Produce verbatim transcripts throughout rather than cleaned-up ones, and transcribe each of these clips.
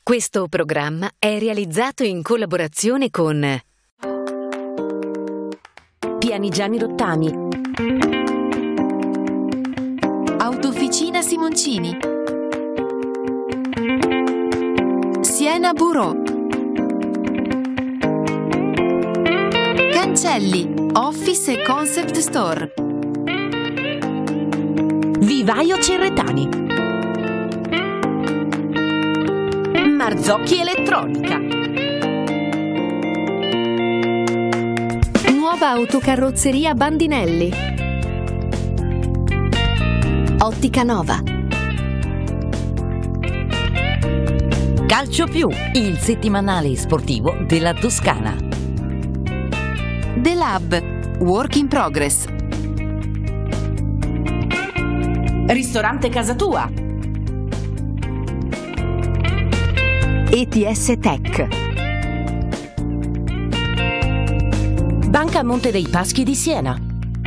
Questo programma è realizzato in collaborazione con Pianigiani Rottami, Autofficina Simoncini, Siena Bureau, Cancelli, Office e Concept Store, Vivaio Cerretani, Marzocchi Elettronica, Nuova Autocarrozzeria Bandinelli, Ottica Nova, Calcio Più, il settimanale sportivo della Toscana, The Lab, Work in Progress, Ristorante Casa Tua, E T S Tech, Banca Monte dei Paschi di Siena.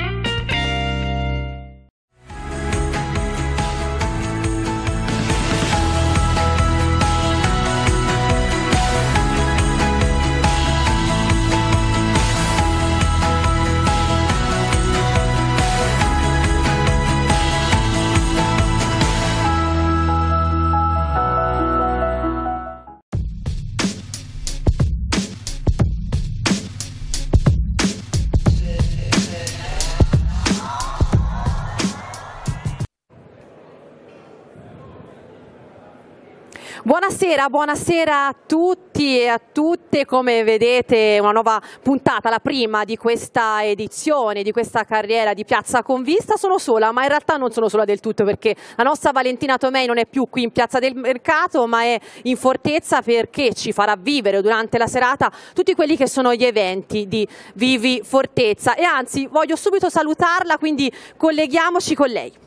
Buonasera, buonasera a tutti e a tutte. Come vedete, una nuova puntata, la prima di questa edizione, di questa carriera di Piazza Convista. Sono sola, ma in realtà non sono sola del tutto, perché la nostra Valentina Tomei non è più qui in Piazza del Mercato, ma è in Fortezza, perché ci farà vivere durante la serata tutti quelli che sono gli eventi di Vivi Fortezza. E anzi, voglio subito salutarla, quindi colleghiamoci con lei.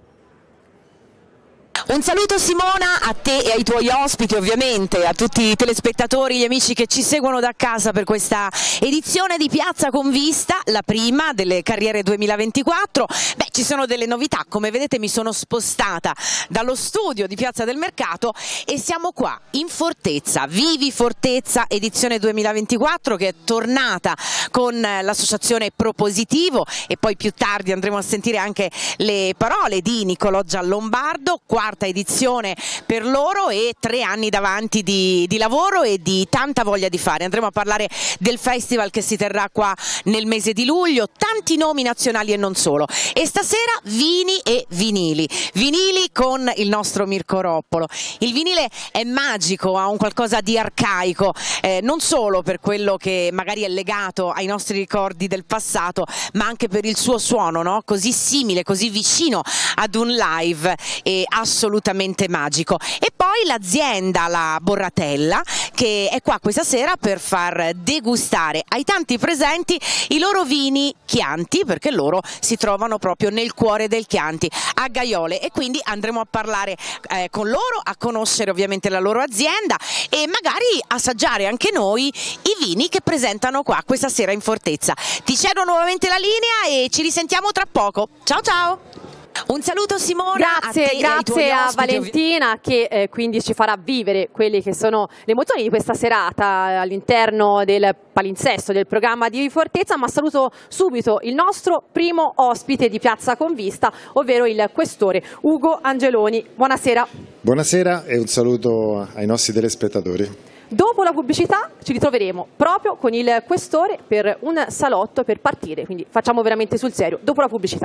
Un saluto Simona a te e ai tuoi ospiti, ovviamente a tutti i telespettatori, gli amici che ci seguono da casa per questa edizione di Piazza Convista, la prima delle carriere duemilaventiquattro. Beh, ci sono delle novità, come vedete mi sono spostata dallo studio di Piazza del Mercato e siamo qua in Fortezza, Vivi Fortezza edizione duemilaventiquattro, che è tornata con l'associazione Propositivo, e poi più tardi andremo a sentire anche le parole di Nicolò Giallombardo. Quarta edizione per loro e tre anni davanti di, di lavoro e di tanta voglia di fare. Andremo a parlare del festival che si terrà qua nel mese di luglio, tanti nomi nazionali e non solo, e stasera vini e vinili, vinili con il nostro Mirko Roppolo. Il vinile è magico, ha un qualcosa di arcaico, eh, non solo per quello che magari è legato ai nostri ricordi del passato, ma anche per il suo suono, no? Così simile, così vicino ad un live e assolutamente magico. E poi l'azienda, la Borratella, che è qua questa sera per far degustare ai tanti presenti i loro vini Chianti, perché loro si trovano proprio nel cuore del Chianti, a Gaiole, e quindi andremo a parlare eh, con loro, a conoscere ovviamente la loro azienda e magari assaggiare anche noi i vini che presentano qua questa sera in Fortezza. Ti cedo nuovamente la linea e ci risentiamo tra poco. Ciao ciao! Un saluto Simona, grazie, a te grazie e ai tuoi a ospiti, Valentina, che eh, quindi ci farà vivere quelle che sono le emozioni di questa serata all'interno del palinsesto del programma di Fortezza. Ma saluto subito il nostro primo ospite di Piazza Convista, ovvero il questore Ugo Angeloni. Buonasera. Buonasera e un saluto ai nostri telespettatori. Dopo la pubblicità ci ritroveremo proprio con il questore per un salotto per partire, quindi facciamo veramente sul serio dopo la pubblicità.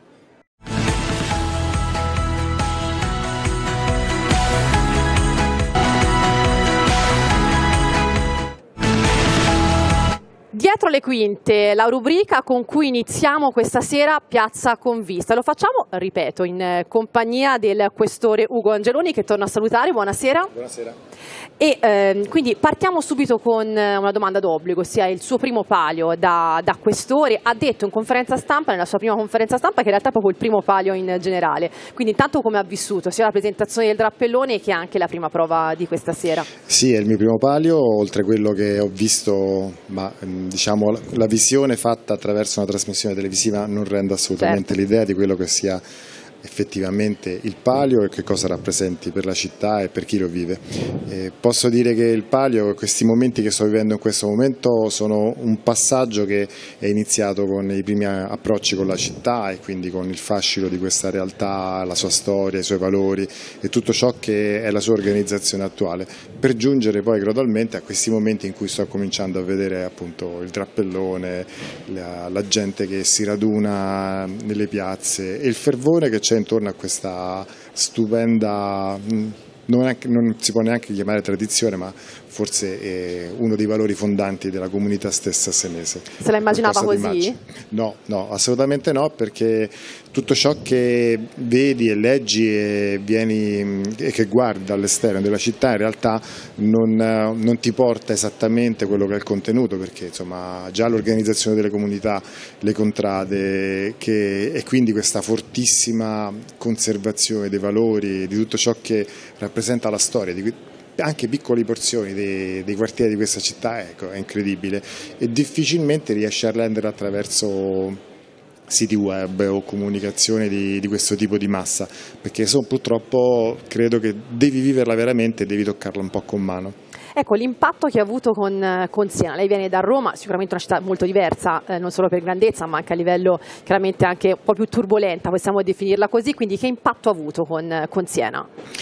Dietro le quinte, la rubrica con cui iniziamo questa sera Piazza Convista. Lo facciamo, ripeto, in compagnia del questore Ugo Angeloni, che torna a salutare. Buonasera. Buonasera. E eh, quindi partiamo subito con una domanda d'obbligo, ossia il suo primo palio da, da questore. Ha detto in conferenza stampa, nella sua prima conferenza stampa, che in realtà è proprio il primo palio in generale. Quindi intanto come ha vissuto sia la presentazione del drappellone che anche la prima prova di questa sera? Sì, è il mio primo palio, oltre a quello che ho visto, ma diciamo la visione fatta attraverso una trasmissione televisiva non rende assolutamente certo l'idea di quello che sia effettivamente il palio e che cosa rappresenti per la città e per chi lo vive. Eh, posso dire che il palio, questi momenti che sto vivendo in questo momento, sono un passaggio che è iniziato con i primi approcci con la città e quindi con il fascino di questa realtà, la sua storia, i suoi valori e tutto ciò che è la sua organizzazione attuale, per giungere poi gradualmente a questi momenti in cui sto cominciando a vedere appunto il drappellone, la, la gente che si raduna nelle piazze e il fervore che c'è intorno a questa stupenda, non, è, non si può neanche chiamare tradizione, ma forse è uno dei valori fondanti della comunità stessa senese. Se la immaginava così? No, no, assolutamente no, perché tutto ciò che vedi e leggi e, vieni, e che guardi dall'esterno della città in realtà non, non ti porta esattamente quello che è il contenuto, perché insomma già l'organizzazione delle comunità, le contrade che, e quindi questa fortissima conservazione dei valori, di tutto ciò che rappresenta la storia, di anche piccole porzioni dei, dei quartieri di questa città, ecco, è incredibile e difficilmente riesce a rendere attraverso siti web o comunicazione di, di questo tipo di massa, perché sono, purtroppo credo che devi viverla veramente e devi toccarla un po' con mano. Ecco, l'impatto che ha avuto con, con Siena, lei viene da Roma, sicuramente una città molto diversa, eh, non solo per grandezza ma anche a livello chiaramente anche un po' più turbolenta, possiamo definirla così, quindi che impatto ha avuto con, con Siena?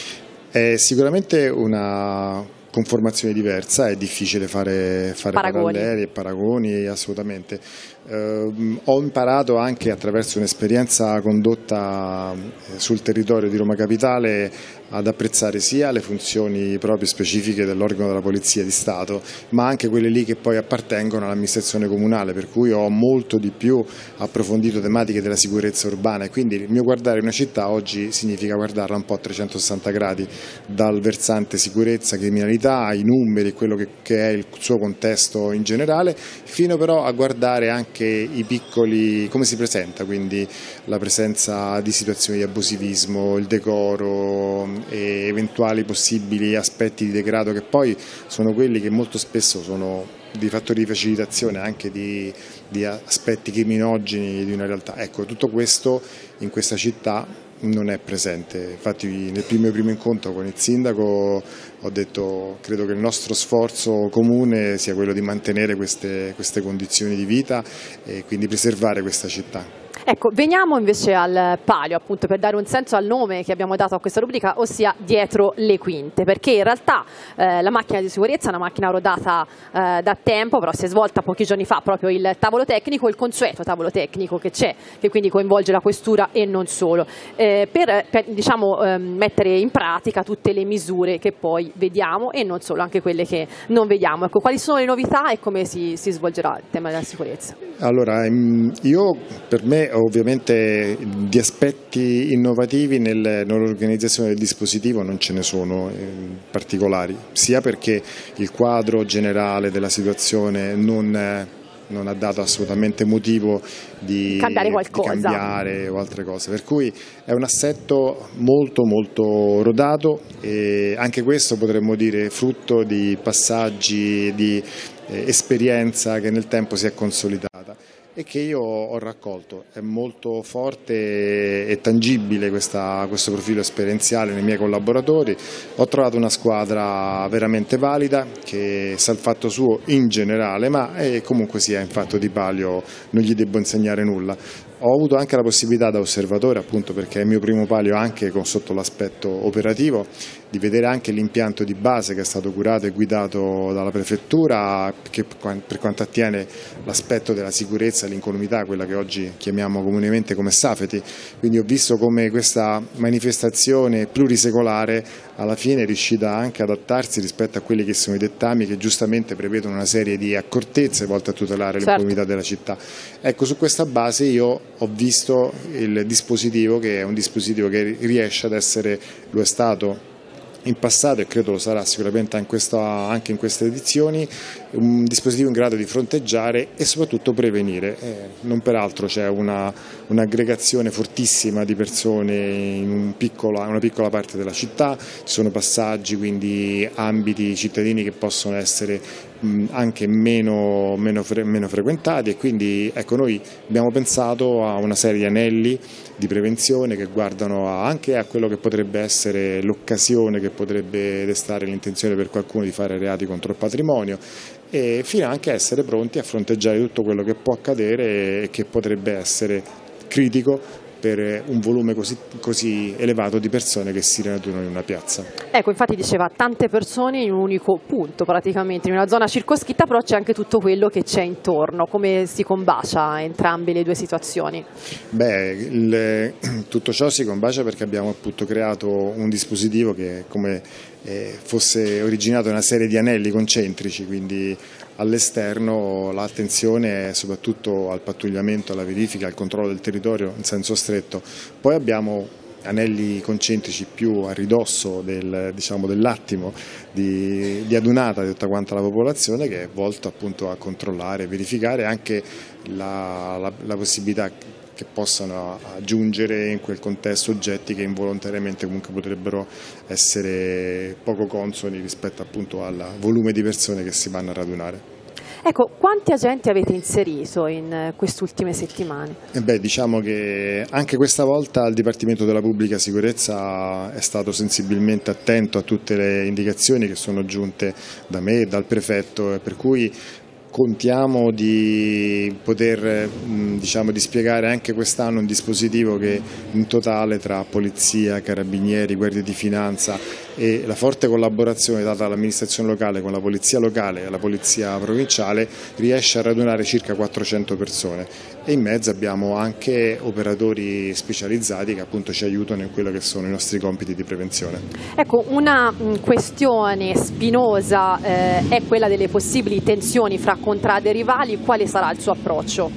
È sicuramente una conformazione diversa, è difficile fare, fare paralleli e paragoni, assolutamente. Eh, ho imparato anche attraverso un'esperienza condotta sul territorio di Roma Capitale ad apprezzare sia le funzioni proprio specifiche dell'organo della Polizia di Stato, ma anche quelle lì che poi appartengono all'amministrazione comunale, per cui ho molto di più approfondito tematiche della sicurezza urbana e quindi il mio guardare una città oggi significa guardarla un po' a trecentosessanta gradi, dal versante sicurezza, criminalità, i numeri, quello che, che è il suo contesto in generale, fino però a guardare anche i piccoli, come si presenta, quindi la presenza di situazioni di abusivismo, il decoro e eventuali possibili aspetti di degrado che poi sono quelli che molto spesso sono di fattori di facilitazione anche di, di aspetti criminogeni di una realtà. Ecco, tutto questo in questa città non è presente, infatti nel mio primo incontro con il sindaco ho detto credo che il nostro sforzo comune sia quello di mantenere queste, queste condizioni di vita e quindi preservare questa città. Ecco, veniamo invece al palio, appunto per dare un senso al nome che abbiamo dato a questa rubrica, ossia dietro le quinte, perché in realtà eh, la macchina di sicurezza è una macchina rodata eh, da tempo, però si è svolta pochi giorni fa proprio il tavolo tecnico, il consueto tavolo tecnico che c'è, che quindi coinvolge la questura e non solo, eh, per, per diciamo, eh, mettere in pratica tutte le misure che poi vediamo e non solo, anche quelle che non vediamo. Ecco, quali sono le novità e come si, si svolgerà il tema della sicurezza? Allora, io per me ovviamente di aspetti innovativi nel, nell'organizzazione del dispositivo non ce ne sono eh, particolari, sia perché il quadro generale della situazione non, eh, non ha dato assolutamente motivo di cambiare qualcosa, di cambiare o altre cose, per cui è un assetto molto molto rodato e anche questo potremmo dire frutto di passaggi di eh, esperienza che nel tempo si è consolidata e che io ho raccolto. È molto forte e tangibile questa, questo profilo esperienziale nei miei collaboratori. Ho trovato una squadra veramente valida che sa il fatto suo in generale, ma eh, comunque sia in fatto di palio non gli devo insegnare nulla. Ho avuto anche la possibilità da osservatore, appunto perché è il mio primo palio anche con, sotto l'aspetto operativo, di vedere anche l'impianto di base che è stato curato e guidato dalla prefettura che per quanto attiene l'aspetto della sicurezza e l'incolumità, quella che oggi chiamiamo comunemente come safety. Quindi ho visto come questa manifestazione plurisecolare alla fine è riuscita anche ad adattarsi rispetto a quelli che sono i dettami che giustamente prevedono una serie di accortezze volte a tutelare certo. l'incolumità della città. Ecco, su questa base io ho visto il dispositivo che è un dispositivo che riesce ad essere, lo è stato in passato e credo lo sarà sicuramente in questa, anche in queste edizioni, un dispositivo in grado di fronteggiare e soprattutto prevenire. Eh, non peraltro c'è una, un'aggregazione fortissima di persone in un piccola, una piccola parte della città, ci sono passaggi, quindi ambiti cittadini che possono essere mh, anche meno, meno, fre meno frequentati, e quindi ecco, noi abbiamo pensato a una serie di anelli di prevenzione che guardano a, anche a quello che potrebbe essere l'occasione che potrebbe destare l'intenzione per qualcuno di fare reati contro il patrimonio, e fino anche a essere pronti a fronteggiare tutto quello che può accadere e che potrebbe essere critico per un volume così, così elevato di persone che si radunano in una piazza. Ecco, infatti diceva tante persone in un unico punto, praticamente in una zona circoscritta, però c'è anche tutto quello che c'è intorno. Come si combacia entrambe le due situazioni? Beh, il, tutto ciò si combacia perché abbiamo appunto creato un dispositivo che come eh, fosse originato da una serie di anelli concentrici, quindi all'esterno l'attenzione è soprattutto al pattugliamento, alla verifica, al controllo del territorio in senso stretto. Poi abbiamo anelli concentrici più a ridosso del, diciamo, dell'attimo di, di adunata di tutta quanta la popolazione, che è volto appunto a controllare e verificare anche la, la, la possibilità che possano aggiungere in quel contesto oggetti che involontariamente comunque potrebbero essere poco consoni rispetto appunto al volume di persone che si vanno a radunare. Ecco, quanti agenti avete inserito in queste ultime settimane? Eh beh, diciamo che anche questa volta il Dipartimento della Pubblica Sicurezza è stato sensibilmente attento a tutte le indicazioni che sono giunte da me e dal prefetto, per cui contiamo di poter diciamo, dispiegare anche quest'anno un dispositivo che in totale tra polizia, carabinieri, guardie di finanza e la forte collaborazione data dall'amministrazione locale con la polizia locale e la polizia provinciale riesce a radunare circa quattrocento persone, e in mezzo abbiamo anche operatori specializzati che appunto ci aiutano in quello che sono i nostri compiti di prevenzione. Ecco, una mh, questione spinosa eh, è quella delle possibili tensioni fra contrade e rivali. Quale sarà il suo approccio?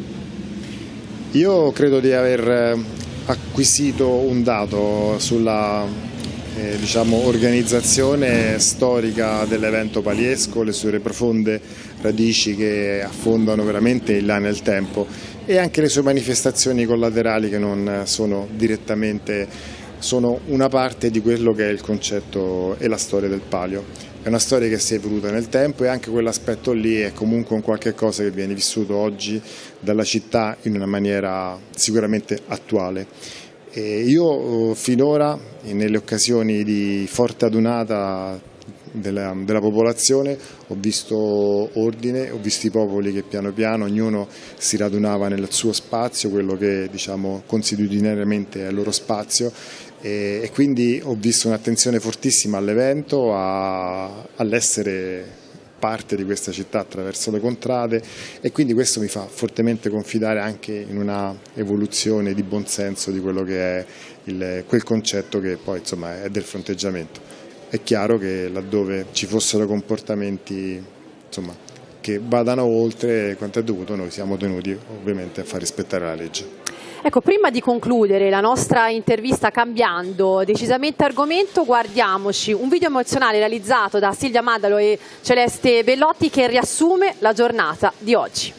Io credo di aver acquisito un dato sulla eh, diciamo, organizzazione storica dell'evento Paliesco, le sue profonde radici che affondano veramente in là nel tempo, e anche le sue manifestazioni collaterali che non sono direttamente, sono una parte di quello che è il concetto e la storia del Palio. È una storia che si è evoluta nel tempo, e anche quell'aspetto lì è comunque un qualche cosa che viene vissuto oggi dalla città in una maniera sicuramente attuale. E io finora, nelle occasioni di forte adunata della, della popolazione, ho visto ordine, ho visto i popoli che piano piano ognuno si radunava nel suo spazio, quello che diciamo consuetudinariamente è il loro spazio, e, e quindi ho visto un'attenzione fortissima all'evento, all'essere parte di questa città attraverso le contrade, e quindi questo mi fa fortemente confidare anche in una evoluzione di buonsenso di quello che è il, quel concetto che poi insomma è del fronteggiamento. È chiaro che laddove ci fossero comportamenti insomma, che vadano oltre quanto è dovuto, noi siamo tenuti ovviamente a far rispettare la legge. Ecco, prima di concludere la nostra intervista cambiando decisamente argomento, guardiamoci un video emozionale realizzato da Silvia Maddalo e Celeste Bellotti che riassume la giornata di oggi.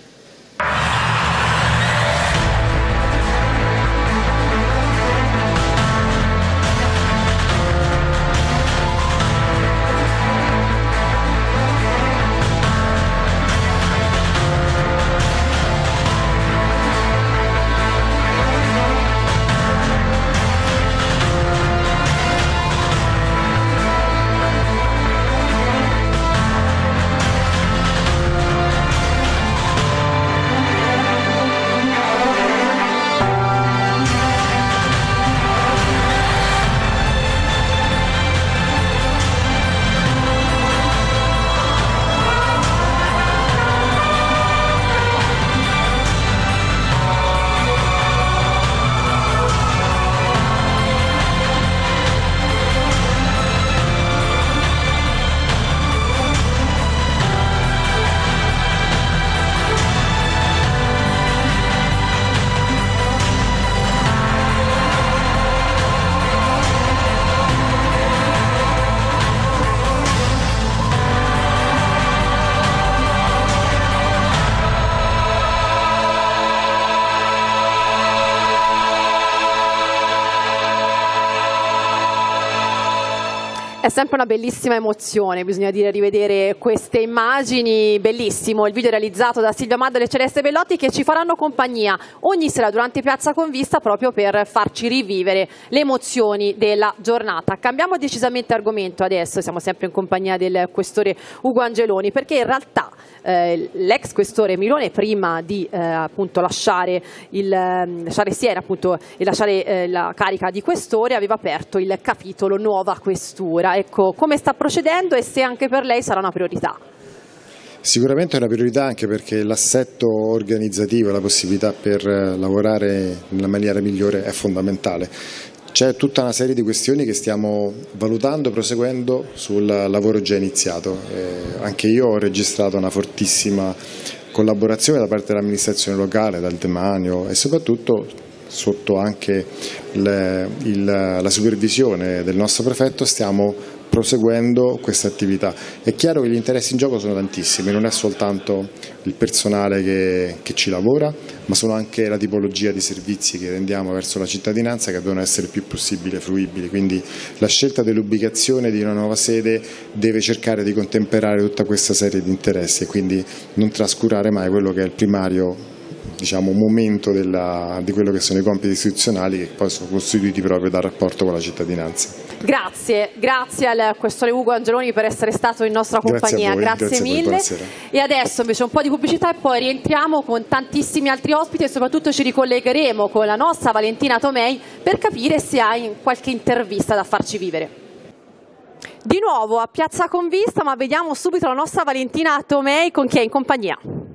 È sempre una bellissima emozione, bisogna dire, rivedere queste immagini, bellissimo il video realizzato da Silvia Maddalo e Celeste Bellotti, che ci faranno compagnia ogni sera durante Piazza Convista proprio per farci rivivere le emozioni della giornata. Cambiamo decisamente argomento adesso, siamo sempre in compagnia del questore Ugo Angeloni, perché in realtà eh, l'ex questore Milone, prima di eh, appunto lasciare, il, eh, lasciare Siena appunto, e lasciare eh, la carica di questore, aveva aperto il capitolo Nuova Questura. Ecco, come sta procedendo e se anche per lei sarà una priorità? Sicuramente è una priorità, anche perché l'assetto organizzativo e la possibilità per lavorare nella maniera migliore è fondamentale. C'è tutta una serie di questioni che stiamo valutando, proseguendo sul lavoro già iniziato. Eh, anche io ho registrato una fortissima collaborazione da parte dell'amministrazione locale, dal demanio e soprattutto sotto anche le, il, la supervisione del nostro prefetto stiamo proseguendo questa attività. È chiaro che gli interessi in gioco sono tantissimi, non è soltanto il personale che, che ci lavora, ma sono anche la tipologia di servizi che rendiamo verso la cittadinanza, che devono essere il più possibile fruibili. Quindi la scelta dell'ubicazione di una nuova sede deve cercare di contemperare tutta questa serie di interessi e quindi non trascurare mai quello che è il primario, diciamo, momento della, di quello che sono i compiti istituzionali, che poi sono costituiti proprio dal rapporto con la cittadinanza. Grazie, grazie al questore Ugo Angeloni per essere stato in nostra compagnia, grazie, grazie, grazie mille. E adesso invece un po' di pubblicità e poi rientriamo con tantissimi altri ospiti e soprattutto ci ricollegheremo con la nostra Valentina Tomei per capire se hai qualche intervista da farci vivere. Di nuovo a Piazza Convista, ma vediamo subito la nostra Valentina Tomei con chi è in compagnia.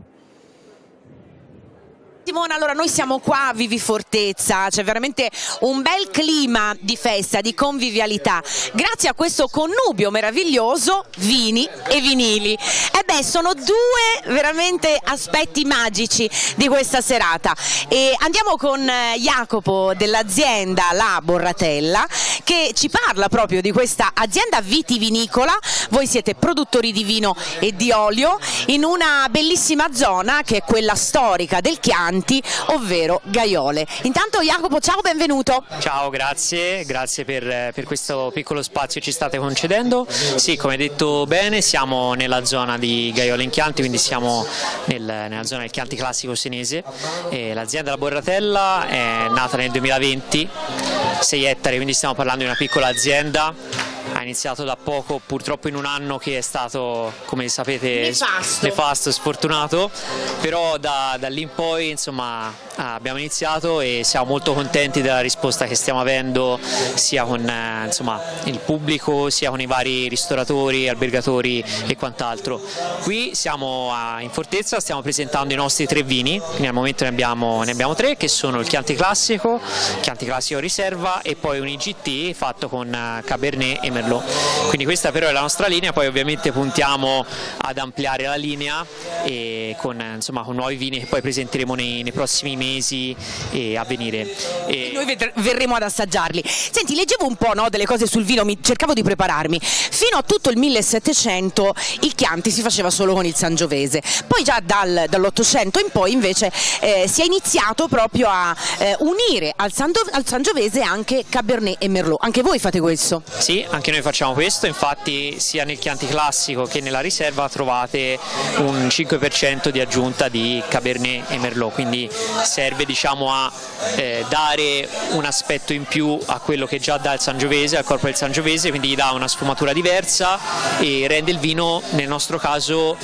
Simona, allora noi siamo qua a Vivi Fortezza, c'è veramente un bel clima di festa, di convivialità, grazie a questo connubio meraviglioso, vini e vinili. E beh, sono due veramente aspetti magici di questa serata. E andiamo con Jacopo dell'azienda La Borratella, che ci parla proprio di questa azienda vitivinicola. Voi siete produttori di vino e di olio in una bellissima zona che è quella storica del Chianti, ovvero Gaiole. Intanto Jacopo, ciao, benvenuto. Ciao, grazie, grazie per, per questo piccolo spazio che ci state concedendo. Sì, come detto bene, siamo nella zona di Gaiole in Chianti, quindi siamo nel, nella zona del Chianti classico senese. L'azienda La Borratella è nata nel duemilaventi, sei ettari, quindi stiamo parlando di una piccola azienda. Ha iniziato da poco, purtroppo in un anno che è stato, come sapete, nefasto, nefasto sfortunato, però da, da lì in poi insomma abbiamo iniziato e siamo molto contenti della risposta che stiamo avendo sia con eh, insomma, il pubblico, sia con i vari ristoratori, albergatori e quant'altro. Qui siamo a, in Fortezza, stiamo presentando i nostri tre vini, quindi al momento ne abbiamo, ne abbiamo tre, che sono il Chianti Classico, Chianti Classico Riserva e poi un I G T fatto con uh, Cabernet e Merlot. Quindi questa però è la nostra linea, poi ovviamente puntiamo ad ampliare la linea e con, insomma, con nuovi vini che poi presenteremo nei, nei prossimi mesi e a venire. E... Noi verremo ad assaggiarli. Senti, leggevo un po', no, delle cose sul vino, mi, cercavo di prepararmi. Fino a tutto il millesettecento il Chianti si faceva solo con il Sangiovese, poi già dal, dall'Ottocento in poi invece eh, si è iniziato proprio a eh, unire al, Sando, al Sangiovese anche Cabernet e Merlot. Anche voi fate questo? Sì, anche noi facciamo questo, infatti sia nel Chianti Classico che nella Riserva trovate un cinque per cento di aggiunta di Cabernet e Merlot, quindi serve, diciamo, a eh, dare un aspetto in più a quello che già dà il Sangiovese, al corpo del Sangiovese, quindi gli dà una sfumatura diversa e rende il vino, nel nostro caso,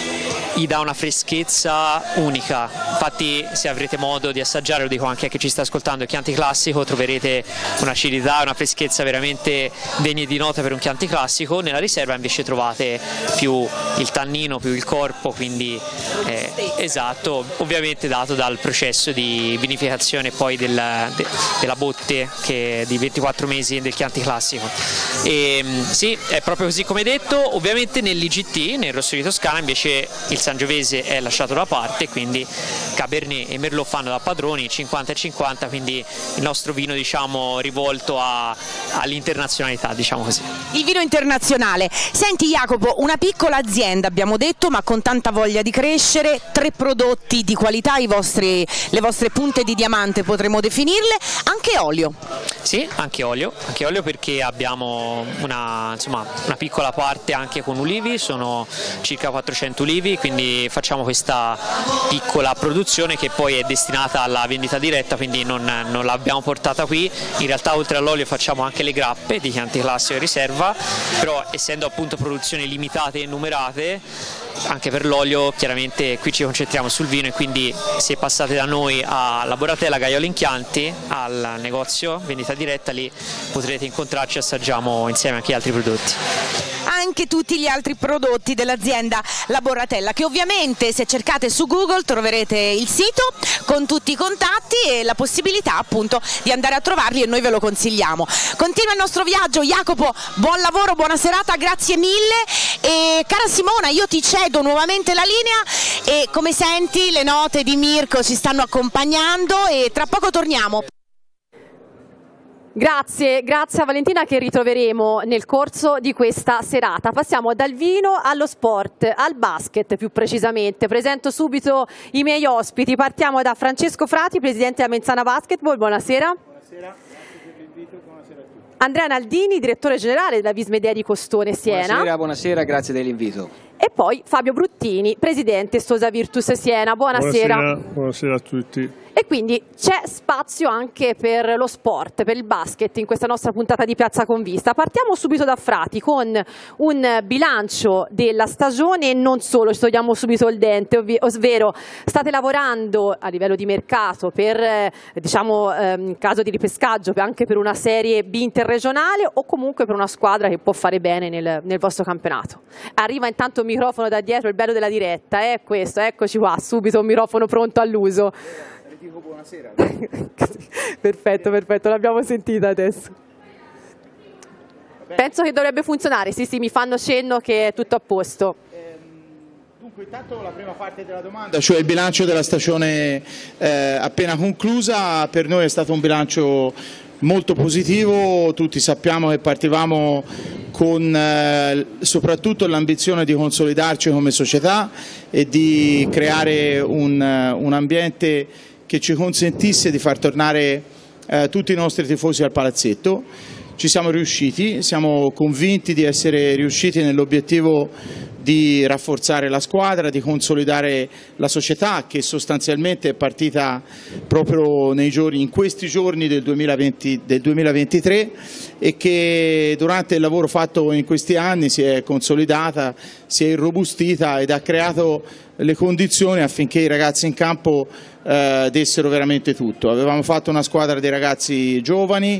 gli dà una freschezza unica. Infatti, se avrete modo di assaggiare, lo dico anche a chi ci sta ascoltando, il Chianti Classico, troverete un'acidità e una freschezza veramente degne di nota per un Chianti Classico. Nella Riserva invece trovate più il tannino, più il corpo, quindi eh, esatto, ovviamente dato dal processo di vinificazione poi del, de, della botte, che è di ventiquattro mesi del Chianti Classico. E, sì, è proprio così come detto. Ovviamente nell'I G T, nel Rosso di Toscana, invece il Sangiovese è lasciato da parte, quindi Cabernet e Merlot fanno da padroni, cinquanta e cinquanta, quindi il nostro vino, diciamo, rivolto all'internazionalità, diciamo così. Il vino internazionale. Senti Jacopo, una piccola azienda abbiamo detto, ma con tanta voglia di crescere, tre prodotti di qualità, i vostri, le vostre punte di diamante potremmo definirle, anche olio. Sì, anche olio, anche olio perché abbiamo una, insomma, una piccola parte anche con ulivi, sono circa quattrocento ulivi, quindi facciamo questa piccola produzione che poi è destinata alla vendita diretta, quindi non, non l'abbiamo portata qui. In realtà oltre all'olio facciamo anche le grappe di Chianti Classico e riserva, però essendo appunto produzioni limitate e numerate, anche per l'olio chiaramente qui ci concentriamo sul vino, e quindi se passate da noi a Laboratella Gaioli in Chianti, al negozio vendita diretta, lì potrete incontrarci e assaggiamo insieme anche altri prodotti. Anche tutti gli altri prodotti dell'azienda Laboratella, che ovviamente se cercate su Google troverete il sito con tutti i contatti e la possibilità appunto di andare a trovarli, e noi ve lo consigliamo. Continua il nostro viaggio Jacopo, buon lavoro, buona serata, grazie mille. E cara Simona, io ti cedo nuovamente la linea e come senti le note di Mirko ci stanno accompagnando e tra poco torniamo. Grazie, grazie a Valentina, che ritroveremo nel corso di questa serata. Passiamo dal vino allo sport, al basket più precisamente. Presento subito i miei ospiti. Partiamo da Francesco Frati, presidente della Menzana Basketball. Buonasera. Buonasera, grazie per l'invito, buonasera a tutti. Andrea Naldini, direttore generale della Vismedea di Costone Siena. Buonasera, buonasera, grazie dell'invito. E poi Fabio Bruttini, presidente Stosa Virtus Siena. Buonasera. Buonasera, buonasera a tutti. E quindi c'è spazio anche per lo sport, per il basket in questa nostra puntata di Piazza Convista. Partiamo subito da Frati con un bilancio della stagione e non solo, ci togliamo subito il dente, ovvero state lavorando a livello di mercato per, eh, diciamo, eh, in caso di ripescaggio anche per una serie B interregionale o comunque per una squadra che può fare bene nel, nel vostro campionato. Arriva intanto un microfono da dietro, il bello della diretta, è questo, eccoci qua, subito un microfono pronto all'uso. Buonasera. Perfetto, perfetto, l'abbiamo sentita adesso. Penso che dovrebbe funzionare, sì sì, mi fanno cenno che è tutto a posto. Dunque, intanto la prima parte della domanda, cioè il bilancio della stagione eh, appena conclusa, per noi è stato un bilancio molto positivo. Tutti sappiamo che partivamo con eh, soprattutto l'ambizione di consolidarci come società e di creare un, un ambiente che ci consentisse di far tornare eh, tutti i nostri tifosi al palazzetto. Ci siamo riusciti, siamo convinti di essere riusciti nell'obiettivo di rafforzare la squadra, di consolidare la società, che sostanzialmente è partita proprio nei giorni, in questi giorni del, duemilaventi, del duemilaventitré, e che durante il lavoro fatto in questi anni si è consolidata, si è irrobustita ed ha creato le condizioni affinché i ragazzi in campo eh, dessero veramente tutto. Avevamo fatto una squadra di ragazzi giovani,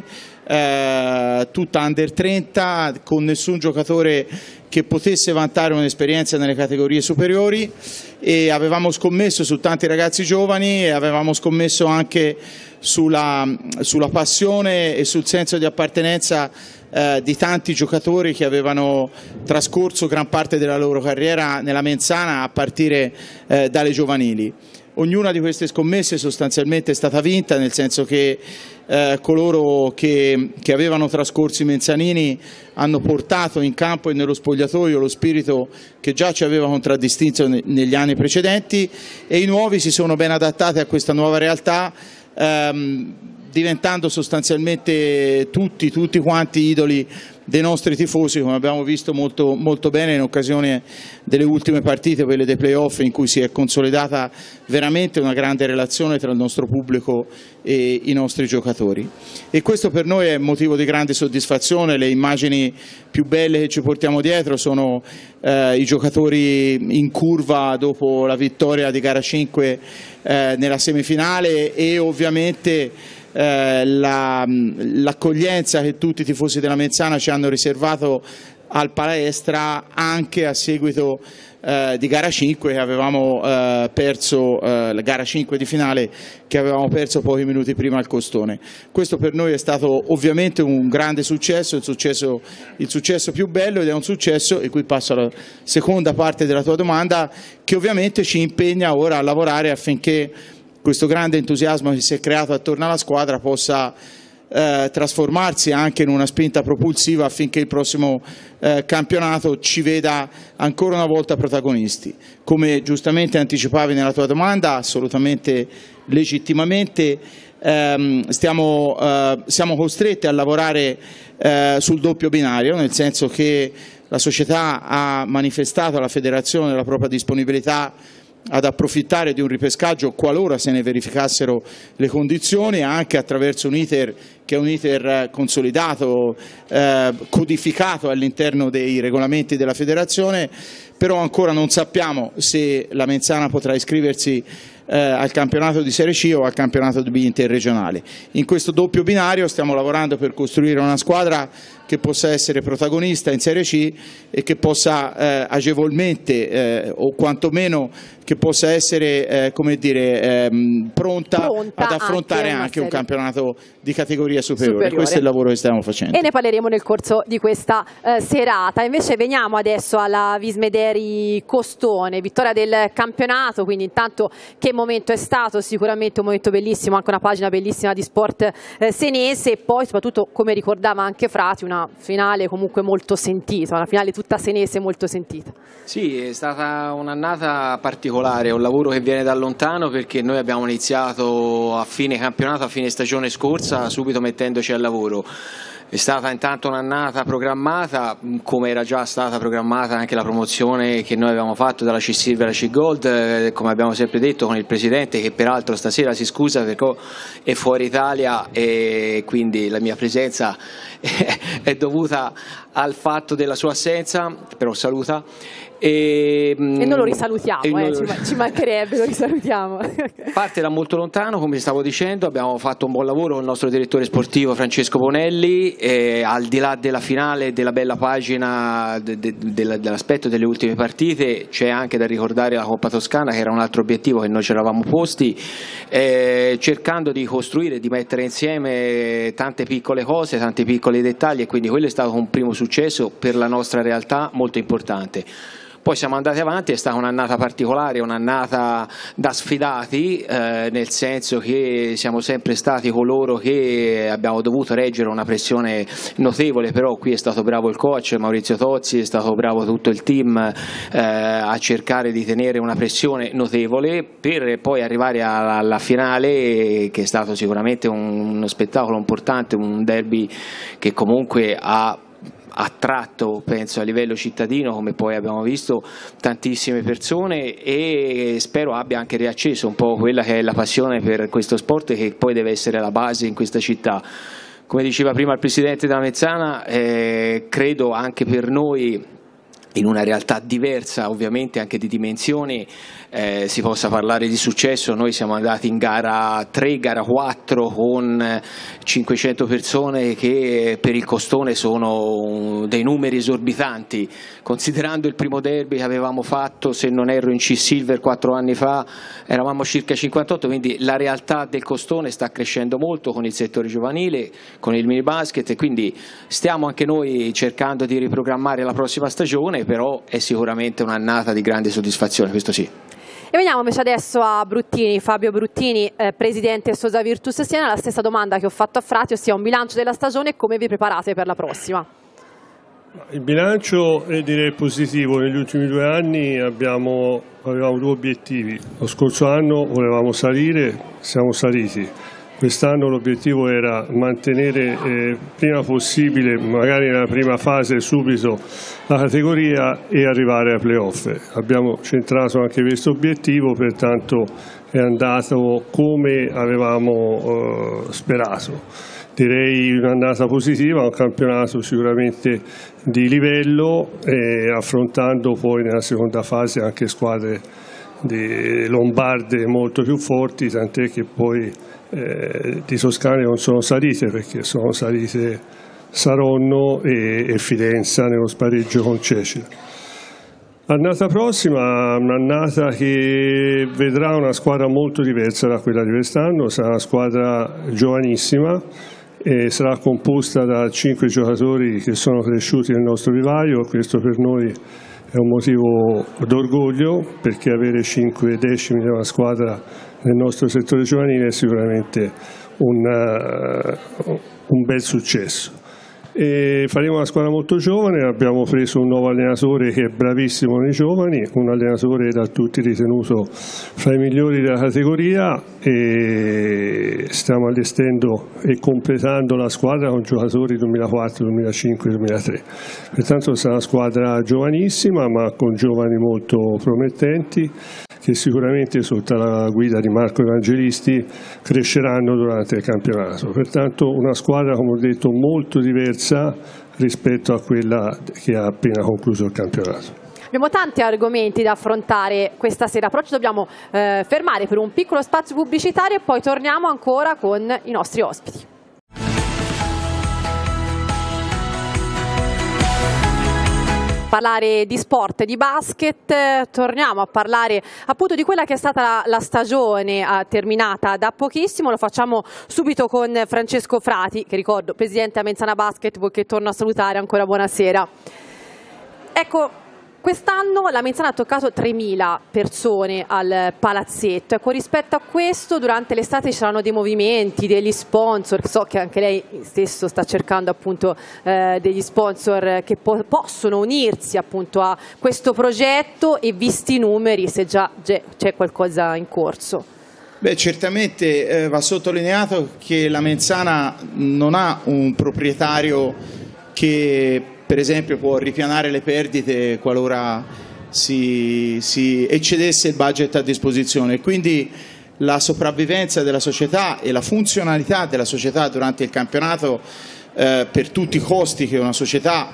eh, tutta under trenta, con nessun giocatore che potesse vantare un'esperienza nelle categorie superiori, e avevamo scommesso su tanti ragazzi giovani e avevamo scommesso anche sulla, sulla passione e sul senso di appartenenza eh, di tanti giocatori che avevano trascorso gran parte della loro carriera nella Menzana a partire eh, dalle giovanili. Ognuna di queste scommesse sostanzialmente è stata vinta, nel senso che eh, coloro che, che avevano trascorso i menzanini hanno portato in campo e nello spogliatoio lo spirito che già ci aveva contraddistinto ne, negli anni precedenti, e i nuovi si sono ben adattati a questa nuova realtà, ehm, diventando sostanzialmente tutti, tutti quanti idoli dei nostri tifosi, come abbiamo visto molto, molto bene in occasione delle ultime partite, quelle dei playoff, in cui si è consolidata veramente una grande relazione tra il nostro pubblico e i nostri giocatori. E questo per noi è motivo di grande soddisfazione. Le immagini più belle che ci portiamo dietro sono eh, i giocatori in curva dopo la vittoria di gara cinque eh, nella semifinale, e ovviamente Eh, l'accoglienza la, che tutti i tifosi della Menzana ci hanno riservato al palestra anche a seguito eh, di gara cinque che avevamo eh, perso, eh, la gara cinque di finale che avevamo perso pochi minuti prima al Costone. Questo per noi è stato ovviamente un grande successo, il successo, il successo più bello, ed è un successo, e qui passo alla seconda parte della tua domanda, che ovviamente ci impegna ora a lavorare affinché questo grande entusiasmo che si è creato attorno alla squadra possa Eh, trasformarsi anche in una spinta propulsiva affinché il prossimo eh, campionato ci veda ancora una volta protagonisti. Come giustamente anticipavi nella tua domanda, assolutamente legittimamente, ehm, stiamo, eh, siamo costretti a lavorare eh, sul doppio binario, nel senso che la società ha manifestato alla federazione la propria disponibilità ad approfittare di un ripescaggio qualora se ne verificassero le condizioni, anche attraverso un iter che è un iter consolidato, eh, codificato all'interno dei regolamenti della federazione, però ancora non sappiamo se la Menzana potrà iscriversi eh, al campionato di Serie C o al campionato di B interregionale. In questo doppio binario stiamo lavorando per costruire una squadra che possa essere protagonista in Serie C e che possa eh, agevolmente eh, o quantomeno che possa essere eh, come dire, ehm, pronta, pronta ad affrontare anche, anche un campionato di categoria superiore. superiore. Questo è il lavoro che stiamo facendo. E ne parleremo nel corso di questa eh, serata. Invece veniamo adesso alla Vismederi Costone, vittoria del campionato, quindi intanto che momento è stato? Sicuramente un momento bellissimo, anche una pagina bellissima di sport eh, senese, e poi soprattutto, come ricordava anche Frati, una finale comunque molto sentita, una finale tutta senese molto sentita. Sì, è stata un'annata particolare, un lavoro che viene da lontano, perché noi abbiamo iniziato a fine campionato, a fine stagione scorsa, subito mettendoci al lavoro. È stata intanto un'annata programmata, come era già stata programmata anche la promozione che noi abbiamo fatto dalla C-Silver alla C-Gold, eh, come abbiamo sempre detto con il Presidente, che peraltro stasera si scusa perché è fuori Italia e quindi la mia presenza è dovuta al fatto della sua assenza, però saluta. E, e non lo risalutiamo, eh, non... Ci, ci mancherebbe, lo risalutiamo. Parte da molto lontano, come stavo dicendo, abbiamo fatto un buon lavoro con il nostro direttore sportivo Francesco Bonelli, e al di là della finale, della bella pagina de, de, de, dell'aspetto delle ultime partite, c'è anche da ricordare la Coppa Toscana, che era un altro obiettivo che noi ci eravamo posti, eh, cercando di costruire, di mettere insieme tante piccole cose, tanti piccoli dettagli, e quindi quello è stato un primo successo per la nostra realtà molto importante. Poi siamo andati avanti, è stata un'annata particolare, un'annata da sfidati, eh, nel senso che siamo sempre stati coloro che abbiamo dovuto reggere una pressione notevole, però qui è stato bravo il coach Maurizio Tozzi, è stato bravo tutto il team eh, a cercare di tenere una pressione notevole per poi arrivare alla, alla finale, che è stato sicuramente un, uno spettacolo importante, un derby che comunque ha attratto, penso, a livello cittadino, come poi abbiamo visto, tantissime persone, e spero abbia anche riacceso un po' quella che è la passione per questo sport, che poi deve essere la base in questa città. Come diceva prima il Presidente della Menzana, eh, credo anche per noi, in una realtà diversa ovviamente anche di dimensioni, eh, si possa parlare di successo. Noi siamo andati in gara tre, gara quattro con cinquecento persone, che per il Costone sono dei numeri esorbitanti, considerando il primo derby che avevamo fatto, se non erro, in C-Silver quattro anni fa, eravamo circa cinquantotto, quindi la realtà del Costone sta crescendo molto con il settore giovanile, con il mini basket, e quindi stiamo anche noi cercando di riprogrammare la prossima stagione, però è sicuramente un'annata di grande soddisfazione, questo sì. E veniamo invece adesso a Bruttini, Fabio Bruttini, eh, presidente Sosa Virtus Siena. La stessa domanda che ho fatto a Frati, ossia un bilancio della stagione e come vi preparate per la prossima. Il bilancio è, direi, positivo. Negli ultimi due anni abbiamo, avevamo due obiettivi. Lo scorso anno volevamo salire, siamo saliti. Quest'anno l'obiettivo era mantenere eh, prima possibile, magari nella prima fase subito, la categoria e arrivare ai playoff. Abbiamo centrato anche questo obiettivo, pertanto è andato come avevamo eh, sperato. Direi un'annata positiva, un campionato sicuramente di livello, eh, affrontando poi nella seconda fase anche squadre di lombarde molto più forti, tant'è che poi Eh, di Toscane non sono salite, perché sono salite Saronno e, e Fidenza nello spareggio con Cecina. L'annata prossima, un'annata che vedrà una squadra molto diversa da quella di quest'anno, sarà una squadra giovanissima e sarà composta da cinque giocatori che sono cresciuti nel nostro vivaio. Questo per noi è un motivo d'orgoglio, perché avere cinque decimi di una squadra nel nostro settore giovanile è sicuramente un, uh, un bel successo. E faremo una squadra molto giovane, abbiamo preso un nuovo allenatore che è bravissimo nei giovani, un allenatore da tutti ritenuto fra i migliori della categoria, e stiamo allestendo e completando la squadra con giocatori duemilaquattro, duemilacinque, duemilatré. Pertanto sarà una squadra giovanissima ma con giovani molto promettenti, che sicuramente sotto la guida di Marco Evangelisti cresceranno durante il campionato. Pertanto una squadra, come ho detto, molto diversa rispetto a quella che ha appena concluso il campionato. Abbiamo tanti argomenti da affrontare questa sera, però ci dobbiamo eh, fermare per un piccolo spazio pubblicitario e poi torniamo ancora con i nostri ospiti. Parlare di sport e di basket, torniamo a parlare appunto di quella che è stata la, la stagione eh, terminata da pochissimo. Lo facciamo subito con Francesco Frati, che ricordo presidente Amenzana Basketball, che torno a salutare. Ancora buonasera. Ecco, quest'anno la Menzana ha toccato tremila persone al palazzetto. Ecco, rispetto a questo, durante l'estate ci saranno dei movimenti, degli sponsor. So che anche lei stesso sta cercando appunto eh, degli sponsor che po possono unirsi appunto a questo progetto, e visti i numeri, se già c'è qualcosa in corso. Beh, certamente eh, va sottolineato che la Menzana non ha un proprietario che per esempio può ripianare le perdite qualora si, si eccedesse il budget a disposizione. Quindi la sopravvivenza della società e la funzionalità della società durante il campionato, eh, per tutti i costi che una società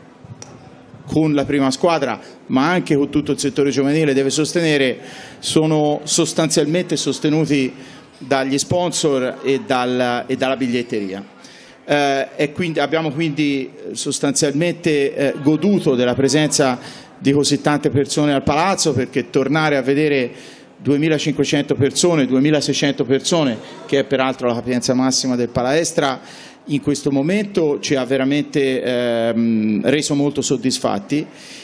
con la prima squadra ma anche con tutto il settore giovanile deve sostenere, sono sostanzialmente sostenuti dagli sponsor e, dal, e dalla biglietteria. Eh, e quindi abbiamo quindi sostanzialmente eh, goduto della presenza di così tante persone al palazzo, perché tornare a vedere duemilacinquecento persone, duemilaseicento persone, che è peraltro la capienza massima del Palaestra, in questo momento ci ha veramente ehm, reso molto soddisfatti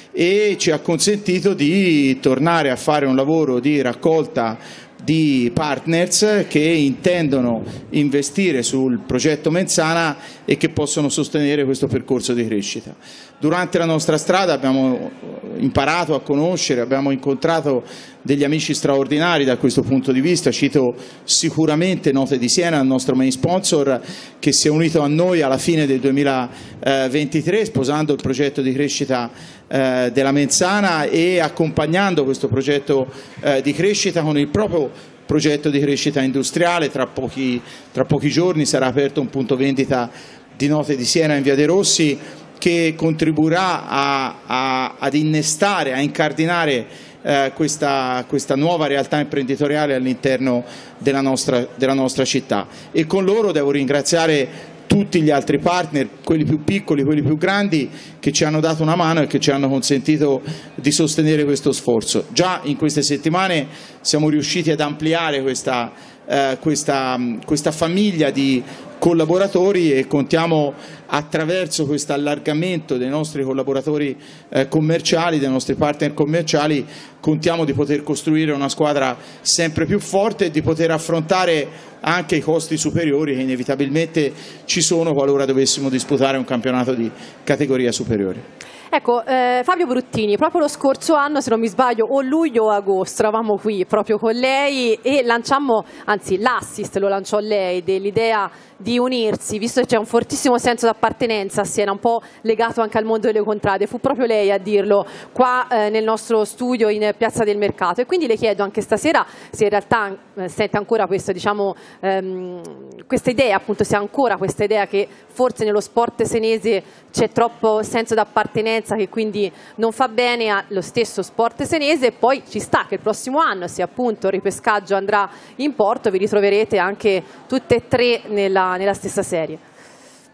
e ci ha consentito di tornare a fare un lavoro di raccolta di partners che intendono investire sul progetto Menzana e che possono sostenere questo percorso di crescita. Durante la nostra strada abbiamo imparato a conoscere, abbiamo incontrato degli amici straordinari da questo punto di vista. Cito sicuramente Note di Siena, il nostro main sponsor, che si è unito a noi alla fine del duemilaventitré sposando il progetto di crescita eh, della Menzana e accompagnando questo progetto eh, di crescita con il proprio progetto di crescita industriale. Tra pochi, tra pochi giorni sarà aperto un punto vendita di Note di Siena in Via dei Rossi, che contribuirà a, a, ad innestare, a incardinare eh, questa, questa nuova realtà imprenditoriale all'interno della nostra, della nostra città. E con loro devo ringraziare tutti gli altri partner, quelli più piccoli, quelli più grandi, che ci hanno dato una mano e che ci hanno consentito di sostenere questo sforzo. Già in queste settimane siamo riusciti ad ampliare questa, eh, questa, questa famiglia di collaboratori e contiamo, attraverso questo allargamento dei nostri collaboratori eh, commerciali, dei nostri partner commerciali, contiamo di poter costruire una squadra sempre più forte e di poter affrontare anche i costi superiori che inevitabilmente ci sono qualora dovessimo disputare un campionato di categoria superiore. Ecco, eh, Fabio Bruttini, proprio lo scorso anno, se non mi sbaglio, o luglio o agosto, eravamo qui proprio con lei e lanciammo, anzi l'assist lo lanciò lei, dell'idea di unirsi, visto che c'è un fortissimo senso d'appartenenza a Siena, un po' legato anche al mondo delle contrade. Fu proprio lei a dirlo qua eh, nel nostro studio in Piazza del Mercato, e quindi le chiedo anche stasera se in realtà eh, sente ancora questa, diciamo, ehm, questa idea, appunto, se ha ancora questa idea che forse nello sport senese c'è troppo senso d'appartenenza, che quindi non fa bene allo stesso sport senese. E poi ci sta che il prossimo anno, se appunto il ripescaggio andrà in porto, vi ritroverete anche tutte e tre nella, nella stessa serie.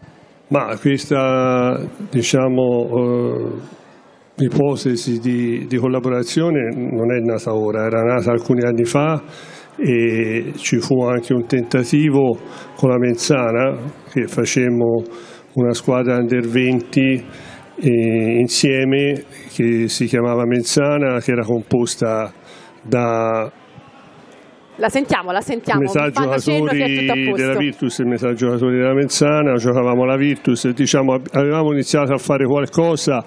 Ma questa, diciamo, eh, ipotesi di, di collaborazione non è nata ora, era nata alcuni anni fa e ci fu anche un tentativo con la Menzana, che facemmo una squadra under venti eh, insieme, che si chiamava Menzana, che era composta da La sentiamo, la sentiamo. metà giocatori della Virtus e metà giocatori della Menzana, giocavamo alla Virtus, diciamo, avevamo iniziato a fare qualcosa,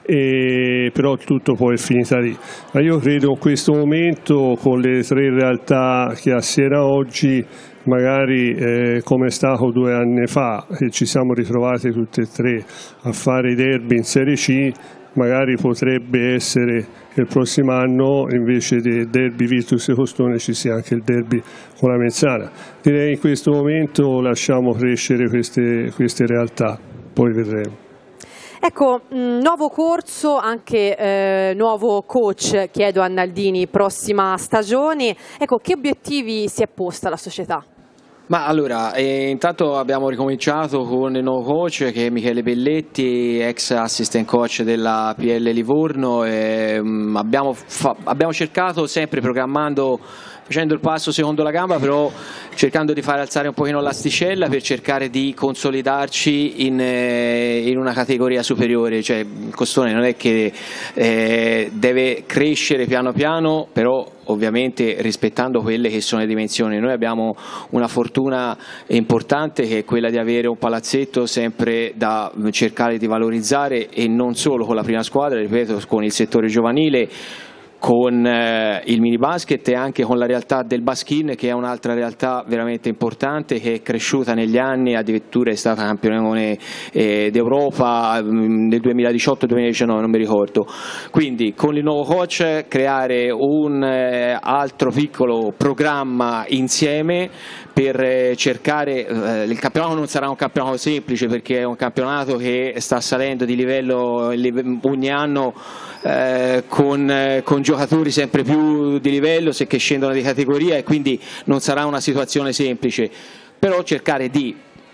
e però tutto poi è finita lì. Ma io credo in questo momento, con le tre realtà che a Siena oggi, magari eh, come è stato due anni fa, che ci siamo ritrovati tutte e tre a fare i derby in Serie C, magari potrebbe essere che il prossimo anno invece del derby Virtus e Costone ci sia anche il derby con la Menzana. Direi in questo momento lasciamo crescere queste, queste realtà, poi vedremo. Ecco, mh, nuovo corso, anche eh, nuovo coach, chiedo a Naldini, prossima stagione. Ecco, che obiettivi si è posta la società? Ma allora, eh, intanto abbiamo ricominciato con il nuovo coach che è Michele Belletti, ex assistant coach della P L Livorno. E, mh, abbiamo, abbiamo cercato, sempre programmando, facendo il passo secondo la gamba, però cercando di far alzare un pochino l'asticella per cercare di consolidarci in, eh, in una categoria superiore. Cioè, il Costone non è che eh, deve crescere piano piano, però ovviamente rispettando quelle che sono le dimensioni. Noi abbiamo una fortuna importante, che è quella di avere un palazzetto sempre da cercare di valorizzare, e non solo con la prima squadra, ripeto, con il settore giovanile, con eh, il mini basket e anche con la realtà del Baskin, che è un'altra realtà veramente importante, che è cresciuta negli anni, addirittura è stata campione eh, d'Europa nel duemiladiciotto duemiladiciannove, non mi ricordo. Quindi con il nuovo coach creare un eh, altro piccolo programma insieme per eh, cercare, eh, il campionato non sarà un campionato semplice, perché è un campionato che sta salendo di livello ogni anno, eh, con, eh, con giocatori sempre più di livello, se che scendono di categoria, e quindi non sarà una situazione semplice, però cercare di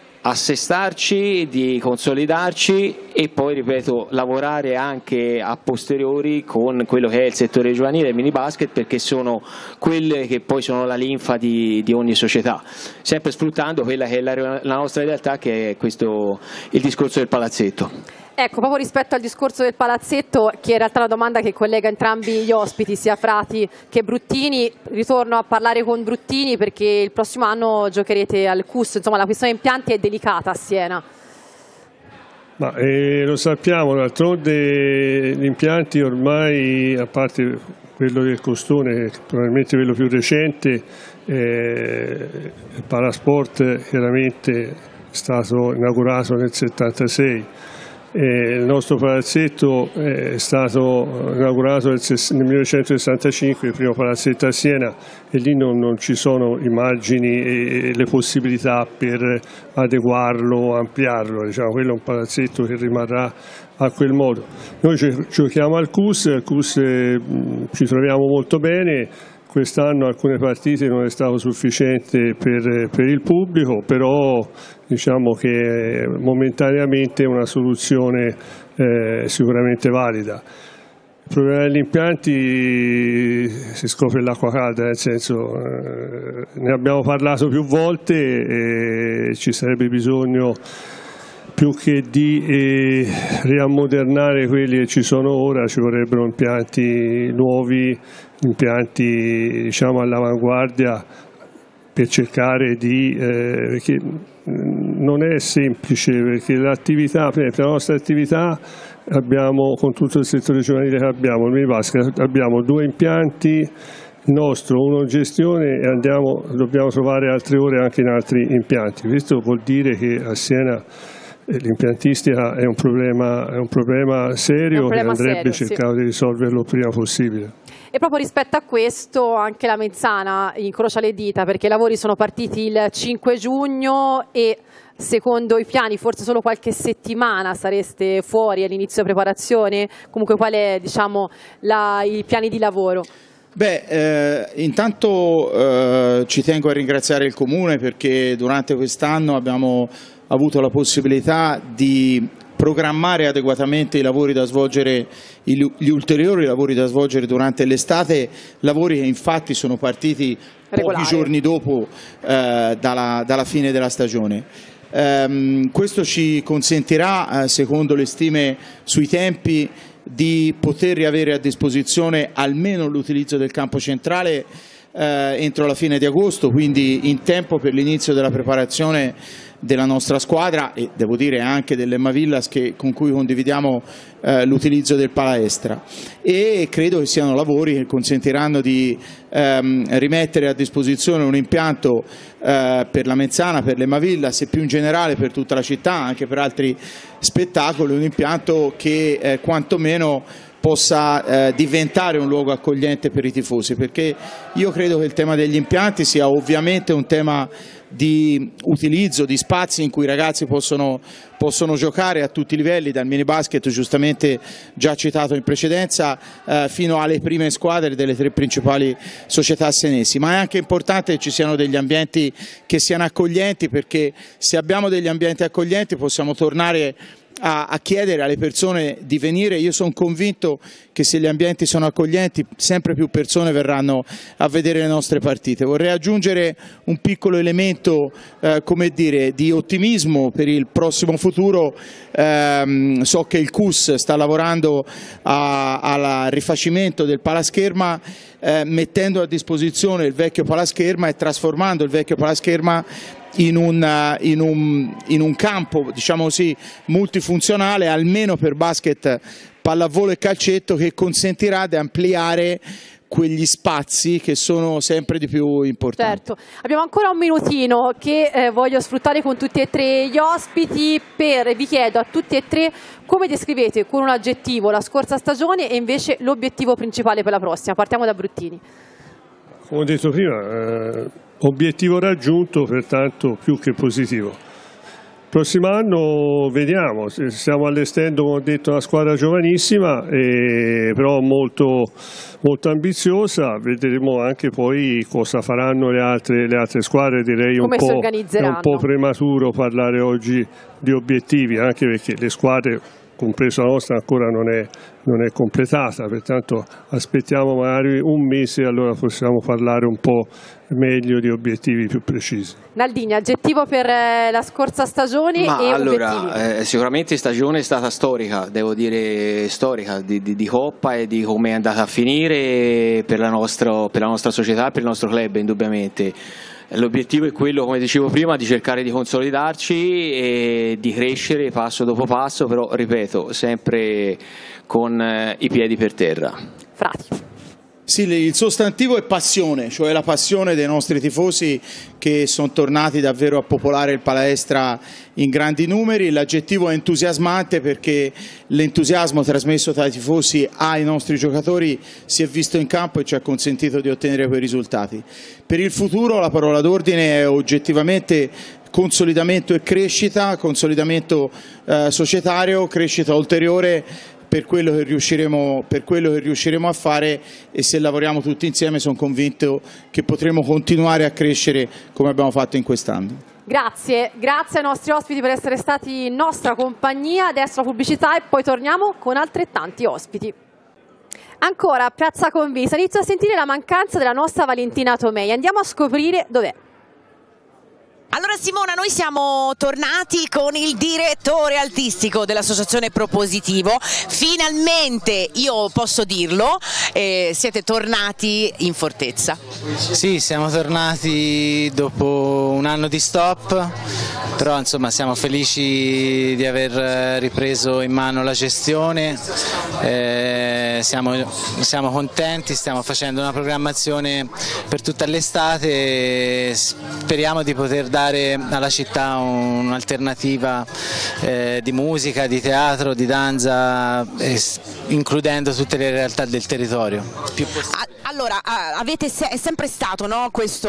assestarci, di consolidarci e poi, ripeto, lavorare anche a posteriori con quello che è il settore giovanile e il mini basket, perché sono quelle che poi sono la linfa di, di ogni società, sempre sfruttando quella che è la, la nostra realtà, che è questo, il discorso del palazzetto. Ecco, proprio rispetto al discorso del palazzetto, che in realtà è una domanda che collega entrambi gli ospiti, sia Frati che Bruttini. Ritorno a parlare con Bruttini perché il prossimo anno giocherete al C U S, insomma la questione impianti è delicata a Siena. Ma eh, lo sappiamo, d'altronde gli impianti ormai, a parte quello del Costone, probabilmente quello più recente, eh, il Palasport chiaramente è stato inaugurato nel settantasei. Eh, il nostro palazzetto è stato inaugurato nel millenovecentosessantacinque, il primo palazzetto a Siena, e lì non, non ci sono i margini e, e le possibilità per adeguarlo, ampliarlo. Diciamo, quello è un palazzetto che rimarrà a quel modo. Noi giochiamo al C U S, al C U S eh, ci troviamo molto bene. Quest'anno alcune partite non è stato sufficiente per, per il pubblico, però diciamo che momentaneamente è una soluzione eh, sicuramente valida. Il problema degli impianti si scopre l'acqua calda, nel senso eh, ne abbiamo parlato più volte e ci sarebbe bisogno, più che di eh, riammodernare quelli che ci sono ora, ci vorrebbero impianti nuovi, impianti diciamo all'avanguardia, per cercare di, eh, perché non è semplice, perché l'attività, per esempio, la nostra attività abbiamo, con tutto il settore giovanile che abbiamo, il mini basket, abbiamo due impianti, il nostro, uno in gestione, e andiamo, dobbiamo trovare altre ore anche in altri impianti. Questo vuol dire che a Siena l'impiantistica è un problema, è un problema serio, un problema che andrebbe serio, cercato sì. di risolverlo il prima possibile. E proprio rispetto a questo anche la Menzana incrocia le dita, perché i lavori sono partiti il cinque giugno e secondo i piani forse solo qualche settimana sareste fuori all'inizio preparazione. Comunque qual è, diciamo, la, i piani di lavoro? Beh, eh, intanto eh, ci tengo a ringraziare il Comune, perché durante quest'anno abbiamo avuto la possibilità di programmare adeguatamente i lavori da svolgere, gli ulteriori lavori da svolgere durante l'estate, lavori che infatti sono partiti regolare. Pochi giorni dopo eh, dalla, dalla fine della stagione. Um, questo ci consentirà, eh, secondo le stime sui tempi, di poter riavere a disposizione almeno l'utilizzo del campo centrale eh, entro la fine di agosto, quindi in tempo per l'inizio della preparazione della nostra squadra e devo dire anche dell'Emma Villas che, con cui condividiamo eh, l'utilizzo del Palaestra, e credo che siano lavori che consentiranno di ehm, rimettere a disposizione un impianto eh, per la Mezzana, per l'Emma Villas e più in generale per tutta la città, anche per altri spettacoli, un impianto che eh, quantomeno possa eh, diventare un luogo accogliente per i tifosi, perché io credo che il tema degli impianti sia ovviamente un tema di utilizzo, di spazi in cui i ragazzi possono, possono giocare a tutti i livelli, dal mini basket giustamente già citato in precedenza eh, fino alle prime squadre delle tre principali società senesi, ma è anche importante che ci siano degli ambienti che siano accoglienti, perché se abbiamo degli ambienti accoglienti possiamo tornare A, a chiedere alle persone di venire. Io sono convinto che se gli ambienti sono accoglienti sempre più persone verranno a vedere le nostre partite. Vorrei aggiungere un piccolo elemento eh, come dire, di ottimismo per il prossimo futuro. Eh, so che il C U S sta lavorando al rifacimento del palascherma, eh, mettendo a disposizione il vecchio palascherma e trasformando il vecchio palascherma In un, in, un, in un campo, diciamo così, multifunzionale, almeno per basket, pallavolo e calcetto, che consentirà di ampliare quegli spazi che sono sempre di più importanti. Certo, abbiamo ancora un minutino che eh, voglio sfruttare con tutti e tre gli ospiti per, vi chiedo a tutti e tre come descrivete con un aggettivo la scorsa stagione e invece l'obiettivo principale per la prossima. Partiamo da Bruttini. Come ho detto prima, eh, obiettivo raggiunto, pertanto più che positivo. Prossimo anno vediamo, stiamo allestendo, come ho detto, una squadra giovanissima, e però molto, molto ambiziosa. Vedremo anche poi cosa faranno le altre, le altre squadre. Direi un po', è un po' prematuro parlare oggi di obiettivi, anche perché le squadre, compreso la nostra, ancora non è, non è completata, pertanto aspettiamo magari un mese e allora possiamo parlare un po' meglio di obiettivi più precisi. Naldini, aggettivo per eh, la scorsa stagione. Ma e allora, eh, sicuramente stagione è stata storica, devo dire storica, di, di, di Coppa e di come è andata a finire per la, nostra, per la nostra società e per il nostro club, indubbiamente. L'obiettivo è quello, come dicevo prima, di cercare di consolidarci e di crescere passo dopo passo, però ripeto, sempre con eh, i piedi per terra. Frati. Sì, il sostantivo è passione, cioè la passione dei nostri tifosi che sono tornati davvero a popolare il Palaestra in grandi numeri. L'aggettivo è entusiasmante perché l'entusiasmo trasmesso dai tifosi ai nostri giocatori si è visto in campo e ci ha consentito di ottenere quei risultati. Per il futuro la parola d'ordine è oggettivamente consolidamento e crescita, consolidamento eh, societario, crescita ulteriore per quello che riusciremo, per quello che riusciremo a fare, e se lavoriamo tutti insieme sono convinto che potremo continuare a crescere come abbiamo fatto in quest'anno. Grazie, grazie ai nostri ospiti per essere stati in nostra compagnia. Adesso la pubblicità e poi torniamo con altrettanti ospiti. Ancora Piazza Convista, inizio a sentire la mancanza della nostra Valentina Tomei, andiamo a scoprire dov'è. Allora Simona, noi siamo tornati con il direttore artistico dell'associazione Propositivo. Finalmente, io posso dirlo, eh, siete tornati in fortezza. Sì, siamo tornati dopo un anno di stop, però insomma siamo felici di aver ripreso in mano la gestione, eh, siamo, siamo contenti, stiamo facendo una programmazione per tutta l'estate, speriamo di poter dare alla città un'alternativa eh, di musica, di teatro, di danza, eh, includendo tutte le realtà del territorio. Più Allora, avete se è sempre stato, no, questo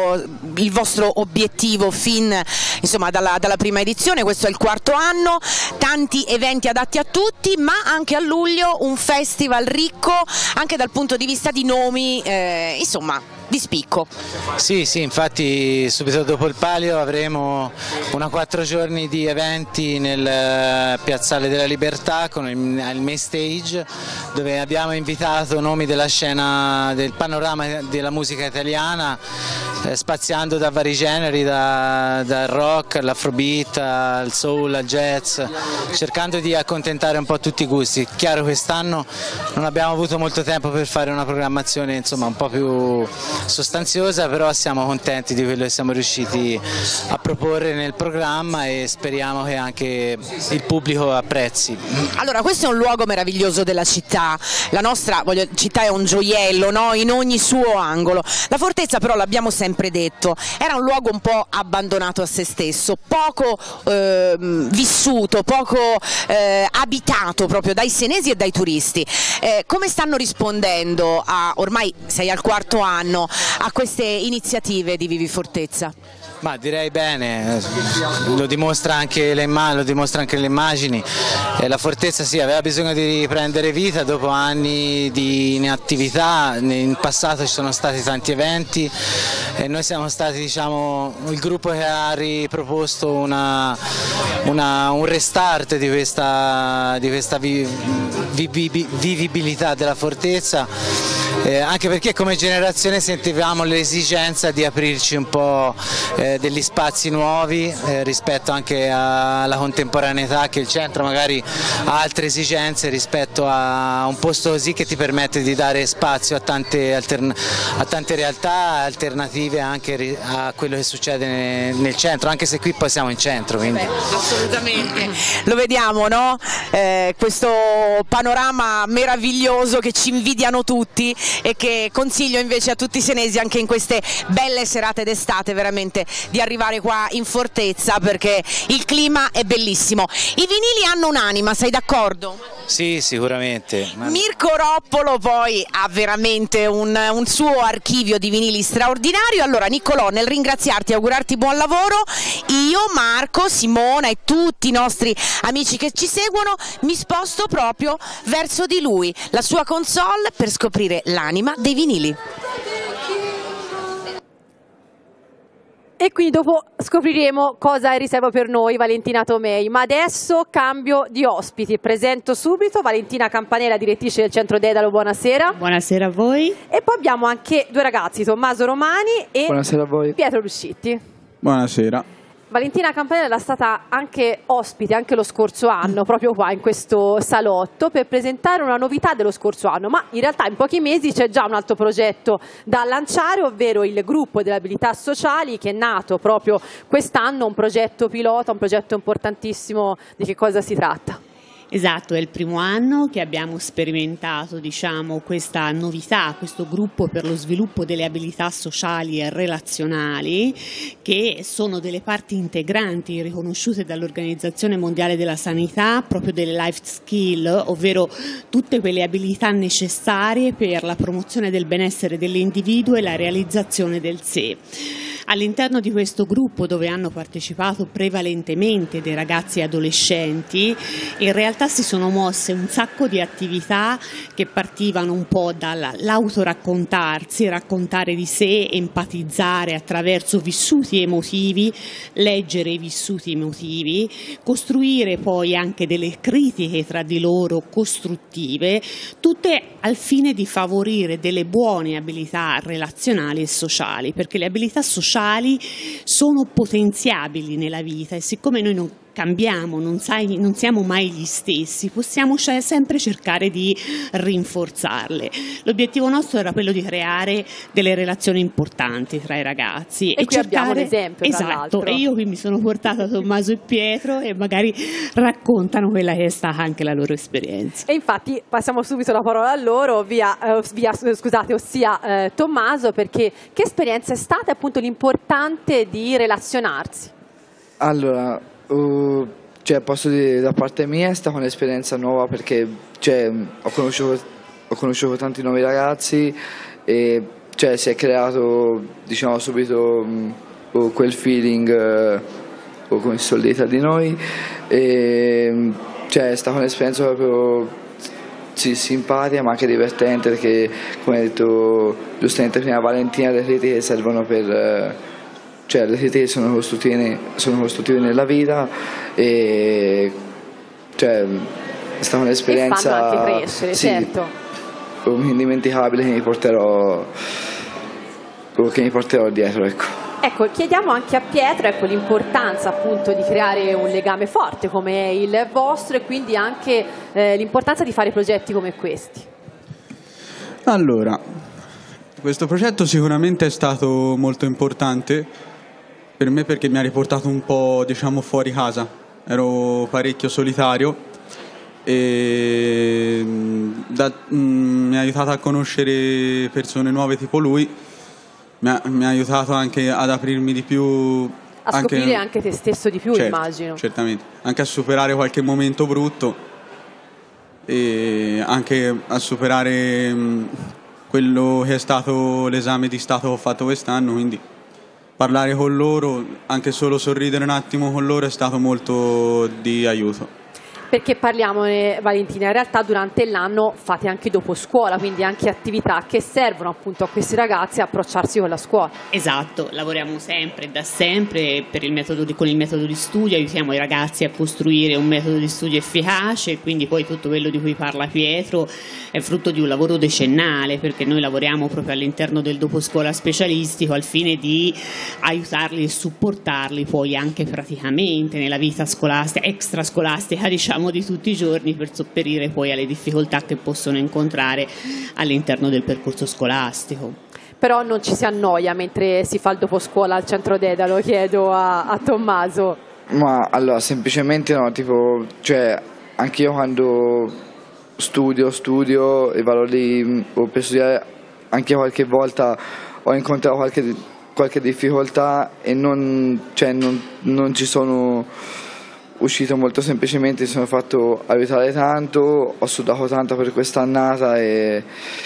il vostro obiettivo fin insomma dalla, dalla prima edizione, questo è il quarto anno, tanti eventi adatti a tutti, ma anche a luglio un festival ricco anche dal punto di vista di nomi, eh, insomma, di spicco. Sì, sì, infatti subito dopo il Palio avremo una quattro giorni di eventi nel Piazzale della Libertà con il, il Main Stage, dove abbiamo invitato nomi della scena, del panorama della musica italiana, eh, spaziando da vari generi, da, dal rock all'afrobeat, al soul, al jazz, cercando di accontentare un po' tutti i gusti. Chiaro, quest'anno non abbiamo avuto molto tempo per fare una programmazione insomma un po' più sostanziosa, però siamo contenti di quello che siamo riusciti a proporre nel programma e speriamo che anche il pubblico apprezzi. Allora, questo è un luogo meraviglioso della città, la nostra voglio, città è un gioiello, no? In ogni suo angolo. La fortezza, però, l'abbiamo sempre detto, era un luogo un po' abbandonato a se stesso, poco eh, vissuto, poco eh, abitato proprio dai senesi e dai turisti. Eh, come stanno rispondendo a, ormai sei al quarto anno, a queste iniziative di Vivi Fortezza? Ma direi bene, lo dimostra anche le, lo dimostra anche le immagini. Eh, la Fortezza sì, aveva bisogno di riprendere vita dopo anni di inattività, in passato ci sono stati tanti eventi e noi siamo stati, diciamo, il gruppo che ha riproposto una, una, un restart di questa, di questa vi, vi, vi, vivibilità della Fortezza. Eh, anche perché come generazione sentivamo l'esigenza di aprirci un po' eh, degli spazi nuovi eh, rispetto anche alla contemporaneità, che il centro magari ha altre esigenze rispetto a un posto così che ti permette di dare spazio a tante, a tante realtà alternative anche a quello che succede nel, nel centro, anche se qui poi siamo in centro. Quindi. Beh, assolutamente, lo vediamo, no? Eh, questo panorama meraviglioso che ci invidiano tutti e che consiglio invece a tutti i senesi anche in queste belle serate d'estate veramente di arrivare qua in Fortezza, perché il clima è bellissimo. I vinili hanno un'anima, sei d'accordo? Sì, sicuramente. Mirko Roppolo poi ha veramente un, un suo archivio di vinili straordinario. Allora Niccolò, nel ringraziarti e augurarti buon lavoro, io, Marco, Simona e tutti i nostri amici che ci seguono mi sposto proprio verso di lui, la sua console, per scoprire l'anima dei vinili. E quindi dopo scopriremo cosa è riserva per noi Valentina Tomei, ma adesso cambio di ospiti, presento subito Valentina Campanella, direttrice del Centro Dedalo, buonasera. Buonasera a voi. E poi abbiamo anche due ragazzi, Tommaso Romani e buonasera a voi. Pietro Ruscitti. Buonasera. Valentina Campanella è stata anche ospite anche lo scorso anno, proprio qua in questo salotto, per presentare una novità dello scorso anno, ma in realtà in pochi mesi c'è già un altro progetto da lanciare, ovvero il gruppo delle abilità sociali, che è nato proprio quest'anno, un progetto pilota, un progetto importantissimo. Di che cosa si tratta? Esatto, è il primo anno che abbiamo sperimentato, diciamo, questa novità, questo gruppo per lo sviluppo delle abilità sociali e relazionali, che sono delle parti integranti riconosciute dall'Organizzazione Mondiale della Sanità, proprio delle life skill, ovvero tutte quelle abilità necessarie per la promozione del benessere dell'individuo e la realizzazione del sé. All'interno di questo gruppo, dove hanno partecipato prevalentemente dei ragazzi e adolescenti, in realtà si sono mosse un sacco di attività che partivano un po' dall'autoraccontarsi, raccontare di sé, empatizzare attraverso vissuti emotivi, leggere i vissuti emotivi, costruire poi anche delle critiche tra di loro costruttive, tutte al fine di favorire delle buone abilità relazionali e sociali, perché le abilità sociali sono potenziabili nella vita e siccome noi non cambiamo, non, sai, non siamo mai gli stessi, possiamo cioè sempre cercare di rinforzarle. L'obiettivo nostro era quello di creare delle relazioni importanti tra i ragazzi. E, e qui cercare... abbiamo un esempio, tra esatto, e io qui mi sono portata Tommaso e Pietro e magari raccontano quella che è stata anche la loro esperienza. E infatti passiamo subito la parola a loro, via, eh, via scusate, ossia eh, Tommaso, perché che esperienza è stata appunto l'importante di relazionarsi? Allora, Uh, cioè, posso dire, da parte mia è stata un'esperienza nuova perché cioè, ho, conosciuto, ho conosciuto tanti nuovi ragazzi e cioè, si è creato diciamo, subito mh, quel feeling uh, come si solita di noi e cioè, è stata un'esperienza proprio sì, simpatica ma anche divertente perché come ha detto giustamente prima Valentina le critiche servono per cioè le critiche sono costruttive, sono costruttive nella vita e cioè è stata un'esperienza e fanno anche crescere, sì, certo, indimenticabile che mi porterò che mi porterò dietro, ecco. Ecco, chiediamo anche a Pietro ecco, l'importanza appunto di creare un legame forte come il vostro e quindi anche eh, l'importanza di fare progetti come questi. Allora, questo progetto sicuramente è stato molto importante per me perché mi ha riportato un po' diciamo fuori casa, ero parecchio solitario e da, mh, mi ha aiutato a conoscere persone nuove tipo lui. Mi ha, mi ha aiutato anche ad aprirmi di più. A anche, scoprire anche te stesso di più, certo, immagino. Certamente, anche a superare qualche momento brutto e anche a superare mh, quello che è stato l'esame di Stato che ho fatto quest'anno, quindi parlare con loro, anche solo sorridere un attimo con loro è stato molto di aiuto. Perché parliamone Valentina, in realtà durante l'anno fate anche dopo scuola, quindi anche attività che servono appunto a questi ragazzi a approcciarsi con la scuola. Esatto, lavoriamo sempre, da sempre per il metodo di, con il metodo di studio, aiutiamo i ragazzi a costruire un metodo di studio efficace, quindi poi tutto quello di cui parla Pietro è frutto di un lavoro decennale perché noi lavoriamo proprio all'interno del doposcuola specialistico al fine di aiutarli e supportarli poi anche praticamente nella vita scolastica, extrascolastica diciamo di tutti i giorni per sopperire poi alle difficoltà che possono incontrare all'interno del percorso scolastico. Però non ci si annoia mentre si fa il doposcuola al centro Dedalo, chiedo a, a Tommaso. Ma allora semplicemente no, tipo, cioè anche io quando studio, studio e vado lì per studiare, anche qualche volta ho incontrato qualche, qualche difficoltà e non, cioè, non, non ci sono uscito molto semplicemente, mi sono fatto aiutare tanto, ho sudato tanto per quest'annata e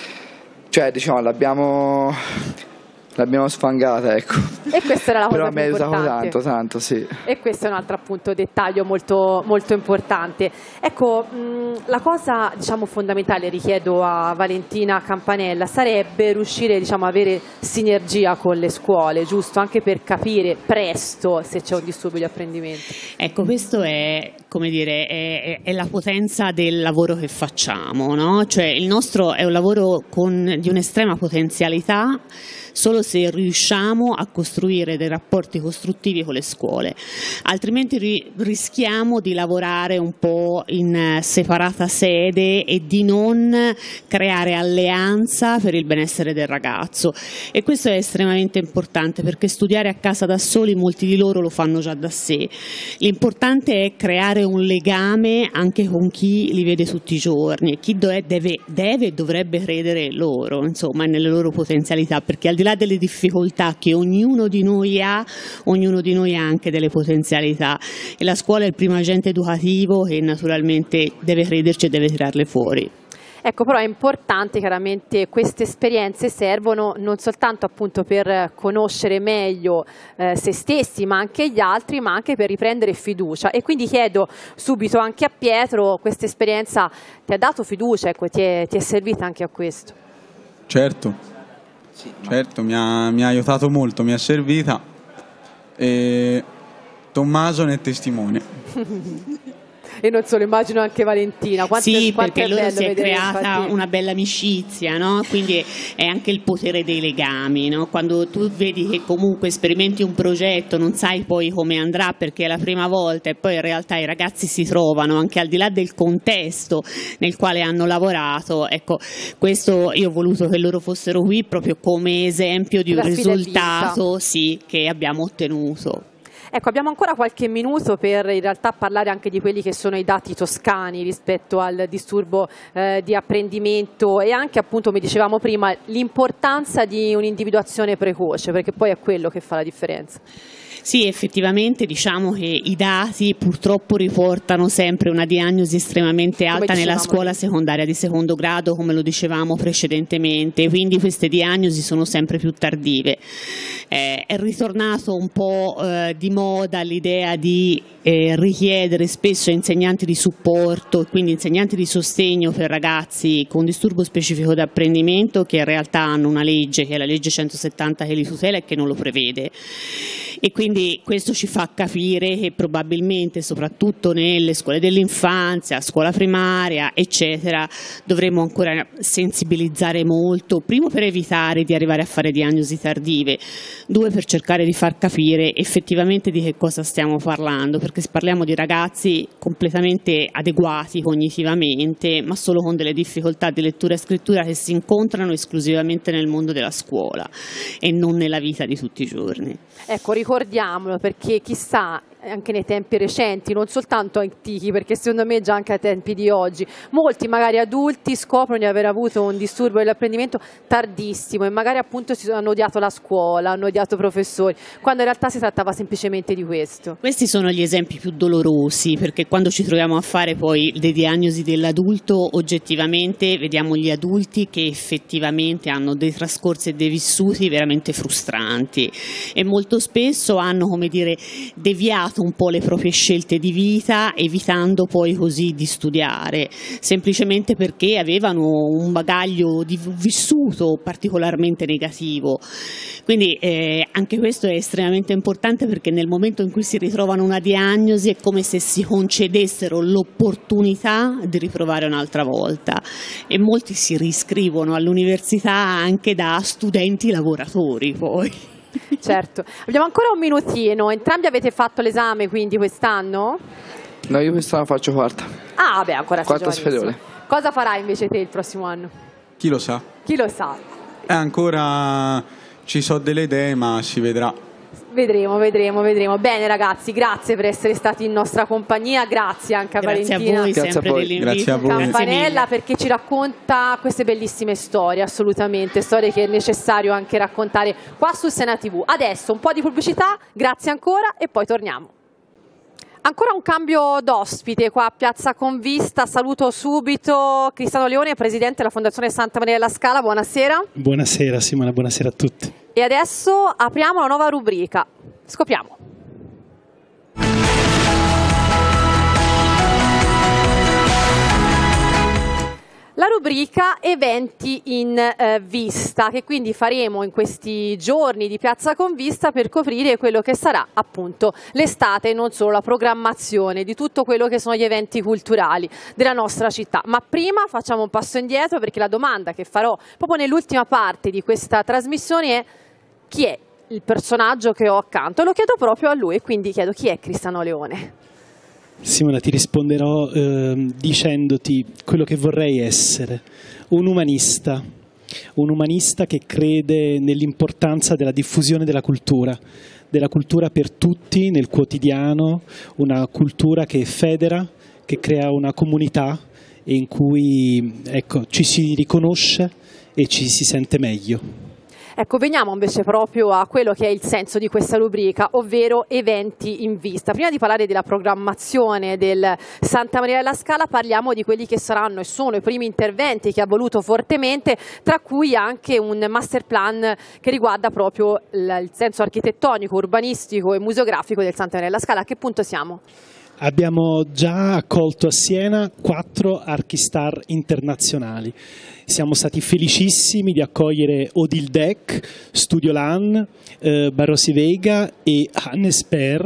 cioè diciamo l'abbiamo l'abbiamo sfangata, ecco. E questa era la cosa Però più mi ha aiutato importante. tanto, tanto, sì. E questo è un altro appunto dettaglio molto, molto importante. Ecco, mh, la cosa diciamo fondamentale, richiedo a Valentina Campanella, sarebbe riuscire diciamo a avere sinergia con le scuole, giusto? Anche per capire presto se c'è un disturbo di apprendimento. Ecco, questo è, come dire, è, è la potenza del lavoro che facciamo, no? Cioè il nostro è un lavoro con, di un'estrema potenzialità, solo se riusciamo a costruire dei rapporti costruttivi con le scuole, altrimenti ri rischiamo di lavorare un po' in separata sede e di non creare alleanza per il benessere del ragazzo, e questo è estremamente importante perché studiare a casa da soli molti di loro lo fanno già da sé. L'importante è creare un legame anche con chi li vede tutti i giorni, chi deve, deve e dovrebbe credere loro, insomma, nelle loro potenzialità, perché al di là delle difficoltà che ognuno di noi ha, ognuno di noi ha anche delle potenzialità e la scuola è il primo agente educativo che naturalmente deve crederci e deve tirarle fuori. Ecco, però è importante, chiaramente queste esperienze servono non soltanto appunto per conoscere meglio eh, se stessi ma anche gli altri, ma anche per riprendere fiducia, e quindi chiedo subito anche a Pietro, questa esperienza ti ha dato fiducia, ecco, ti è, ti è servita anche a questo? Certo. Certo, mi ha, mi ha aiutato molto, mi è servita e Tommaso ne è testimone. E non solo, immagino anche Valentina. Quanto, sì, quanto perché è loro bello si è vedere, creata infatti, una bella amicizia, no? Quindi è anche il potere dei legami, no? Quando tu vedi che comunque sperimenti un progetto, non sai poi come andrà perché è la prima volta, e poi in realtà i ragazzi si trovano anche al di là del contesto nel quale hanno lavorato. Ecco, questo io ho voluto che loro fossero qui proprio come esempio di un risultato, sì, che abbiamo ottenuto. Ecco, abbiamo ancora qualche minuto per in realtà parlare anche di quelli che sono i dati toscani rispetto al disturbo eh, di apprendimento e anche, appunto, come dicevamo prima, l'importanza di un'individuazione precoce, perché poi è quello che fa la differenza. Sì, effettivamente diciamo che i dati purtroppo riportano sempre una diagnosi estremamente alta nella scuola secondaria di secondo grado, come lo dicevamo precedentemente, quindi queste diagnosi sono sempre più tardive. Eh, è ritornato un po' eh, di moda l'idea di eh, richiedere spesso insegnanti di supporto, quindi insegnanti di sostegno per ragazzi con disturbo specifico d'apprendimento, che in realtà hanno una legge, che è la legge centosettanta, che li tutela e che non lo prevede. E quindi questo ci fa capire che probabilmente, soprattutto nelle scuole dell'infanzia, scuola primaria, eccetera, dovremo ancora sensibilizzare molto, primo per evitare di arrivare a fare diagnosi tardive, due per cercare di far capire effettivamente di che cosa stiamo parlando, perché parliamo di ragazzi completamente adeguati cognitivamente, ma solo con delle difficoltà di lettura e scrittura che si incontrano esclusivamente nel mondo della scuola e non nella vita di tutti i giorni. Ecco, ricordiamolo, perché chissà, anche nei tempi recenti, non soltanto antichi, perché secondo me già anche ai tempi di oggi, molti magari adulti scoprono di aver avuto un disturbo dell'apprendimento tardissimo e magari appunto si hanno odiato la scuola, hanno odiato i professori, quando in realtà si trattava semplicemente di questo. Questi sono gli esempi più dolorosi, perché quando ci troviamo a fare poi le diagnosi dell'adulto, oggettivamente vediamo gli adulti che effettivamente hanno dei trascorsi e dei vissuti veramente frustranti e molto spesso hanno, come dire, deviato un po' le proprie scelte di vita, evitando poi così di studiare, semplicemente perché avevano un bagaglio di vissuto particolarmente negativo. Quindi eh, anche questo è estremamente importante, perché nel momento in cui si ritrovano una diagnosi è come se si concedessero l'opportunità di riprovare un'altra volta, e molti si riscrivono all'università anche da studenti lavoratori poi. Certo, abbiamo ancora un minutino. Entrambi avete fatto l'esame quindi quest'anno? No, io quest'anno faccio quarta. Ah, vabbè, ancora sei quarta superiore. Cosa farai invece te il prossimo anno? Chi lo sa? Chi lo sa? Eh, ancora ci so delle idee, ma si vedrà. Vedremo, vedremo, vedremo. Bene ragazzi, grazie per essere stati in nostra compagnia, grazie anche a grazie Valentina. A voi, grazie sempre a voi. Grazie a voi. Campanella, perché ci racconta queste bellissime storie, assolutamente, storie che è necessario anche raccontare qua su Sena tivù. Adesso un po' di pubblicità, grazie ancora e poi torniamo. Ancora un cambio d'ospite qua a Piazza Convista, saluto subito Cristiano Leone, presidente della Fondazione Santa Maria della Scala, buonasera. Buonasera Simona, buonasera a tutti. E adesso apriamo la nuova rubrica, scopriamo. La rubrica eventi in eh, vista, che quindi faremo in questi giorni di Piazza Convista per coprire quello che sarà appunto l'estate e non solo la programmazione di tutto quello che sono gli eventi culturali della nostra città. Ma prima facciamo un passo indietro, perché la domanda che farò proprio nell'ultima parte di questa trasmissione è: chi è il personaggio che ho accanto? Lo chiedo proprio a lui, e quindi chiedo: chi è Cristiano Leone? Simona, ti risponderò eh, dicendoti quello che vorrei essere: un umanista, un umanista che crede nell'importanza della diffusione della cultura, della cultura per tutti nel quotidiano, una cultura che federa, che crea una comunità e in cui ecco, ci si riconosce e ci si sente meglio. Ecco, veniamo invece proprio a quello che è il senso di questa rubrica, ovvero eventi in vista. Prima di parlare della programmazione del Santa Maria della Scala, parliamo di quelli che saranno e sono i primi interventi che ha voluto fortemente, tra cui anche un master plan che riguarda proprio il senso architettonico, urbanistico e museografico del Santa Maria della Scala. A che punto siamo? Abbiamo già accolto a Siena quattro Archistar internazionali. Siamo stati felicissimi di accogliere Odile Deck, Studio Lan, eh, Barrosi Veiga e Hannes Per,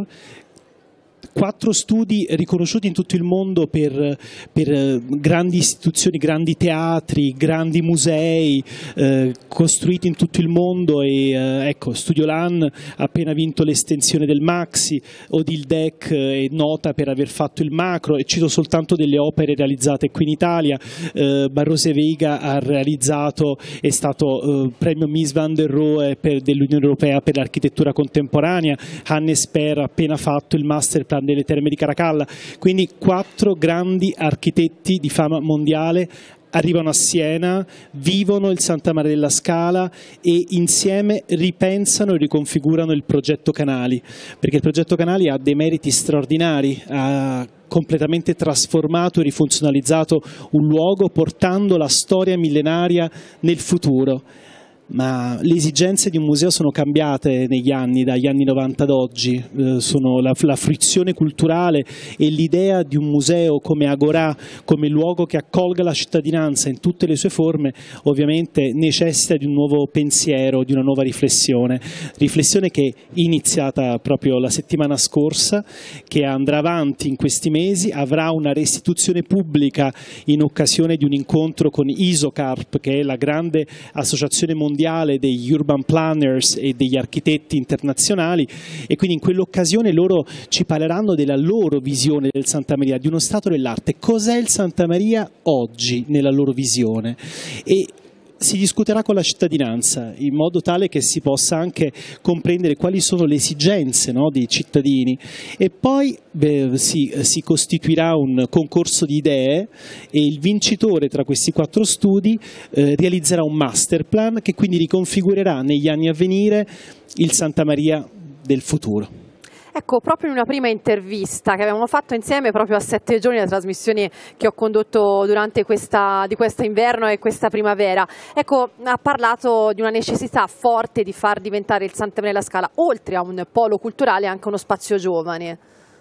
quattro studi riconosciuti in tutto il mondo per, per grandi istituzioni, grandi teatri, grandi musei eh, costruiti in tutto il mondo. E eh, ecco, Studio Lan ha appena vinto l'estensione del Maxi, Odile Deck è nota per aver fatto il Macro, e cito soltanto delle opere realizzate qui in Italia. eh, Barrosi Veiga ha realizzato, è stato eh, premio Mies van der Rohe per, dell'Unione Europea per l'architettura contemporanea. Hannes Per ha appena fatto il master plan delle Terme di Caracalla, quindi quattro grandi architetti di fama mondiale arrivano a Siena, vivono il Santa Maria della Scala e insieme ripensano e riconfigurano il progetto Canali, perché il progetto Canali ha dei meriti straordinari, ha completamente trasformato e rifunzionalizzato un luogo portando la storia millenaria nel futuro. Ma le esigenze di un museo sono cambiate negli anni, dagli anni novanta ad oggi, eh, sono la, la fruizione culturale e l'idea di un museo come agorà, come luogo che accolga la cittadinanza in tutte le sue forme, ovviamente necessita di un nuovo pensiero, di una nuova riflessione, riflessione che è iniziata proprio la settimana scorsa, che andrà avanti in questi mesi, avrà una restituzione pubblica in occasione di un incontro con ISOCARP, che è la grande associazione mondiale degli urban planners e degli architetti internazionali, e quindi in quell'occasione loro ci parleranno della loro visione del Santa Maria, di uno stato dell'arte. Cos'è il Santa Maria oggi nella loro visione? E si discuterà con la cittadinanza in modo tale che si possa anche comprendere quali sono le esigenze, no, dei cittadini, e poi beh, si, si costituirà un concorso di idee e il vincitore tra questi quattro studi eh, realizzerà un master plan che quindi riconfigurerà negli anni a venire il Santa Maria del futuro. Ecco, proprio in una prima intervista che avevamo fatto insieme proprio a sette giorni della trasmissione che ho condotto durante questa, di questo inverno e questa primavera, ecco, ha parlato di una necessità forte di far diventare il Santa Maria della Scala, oltre a un polo culturale, anche uno spazio giovane.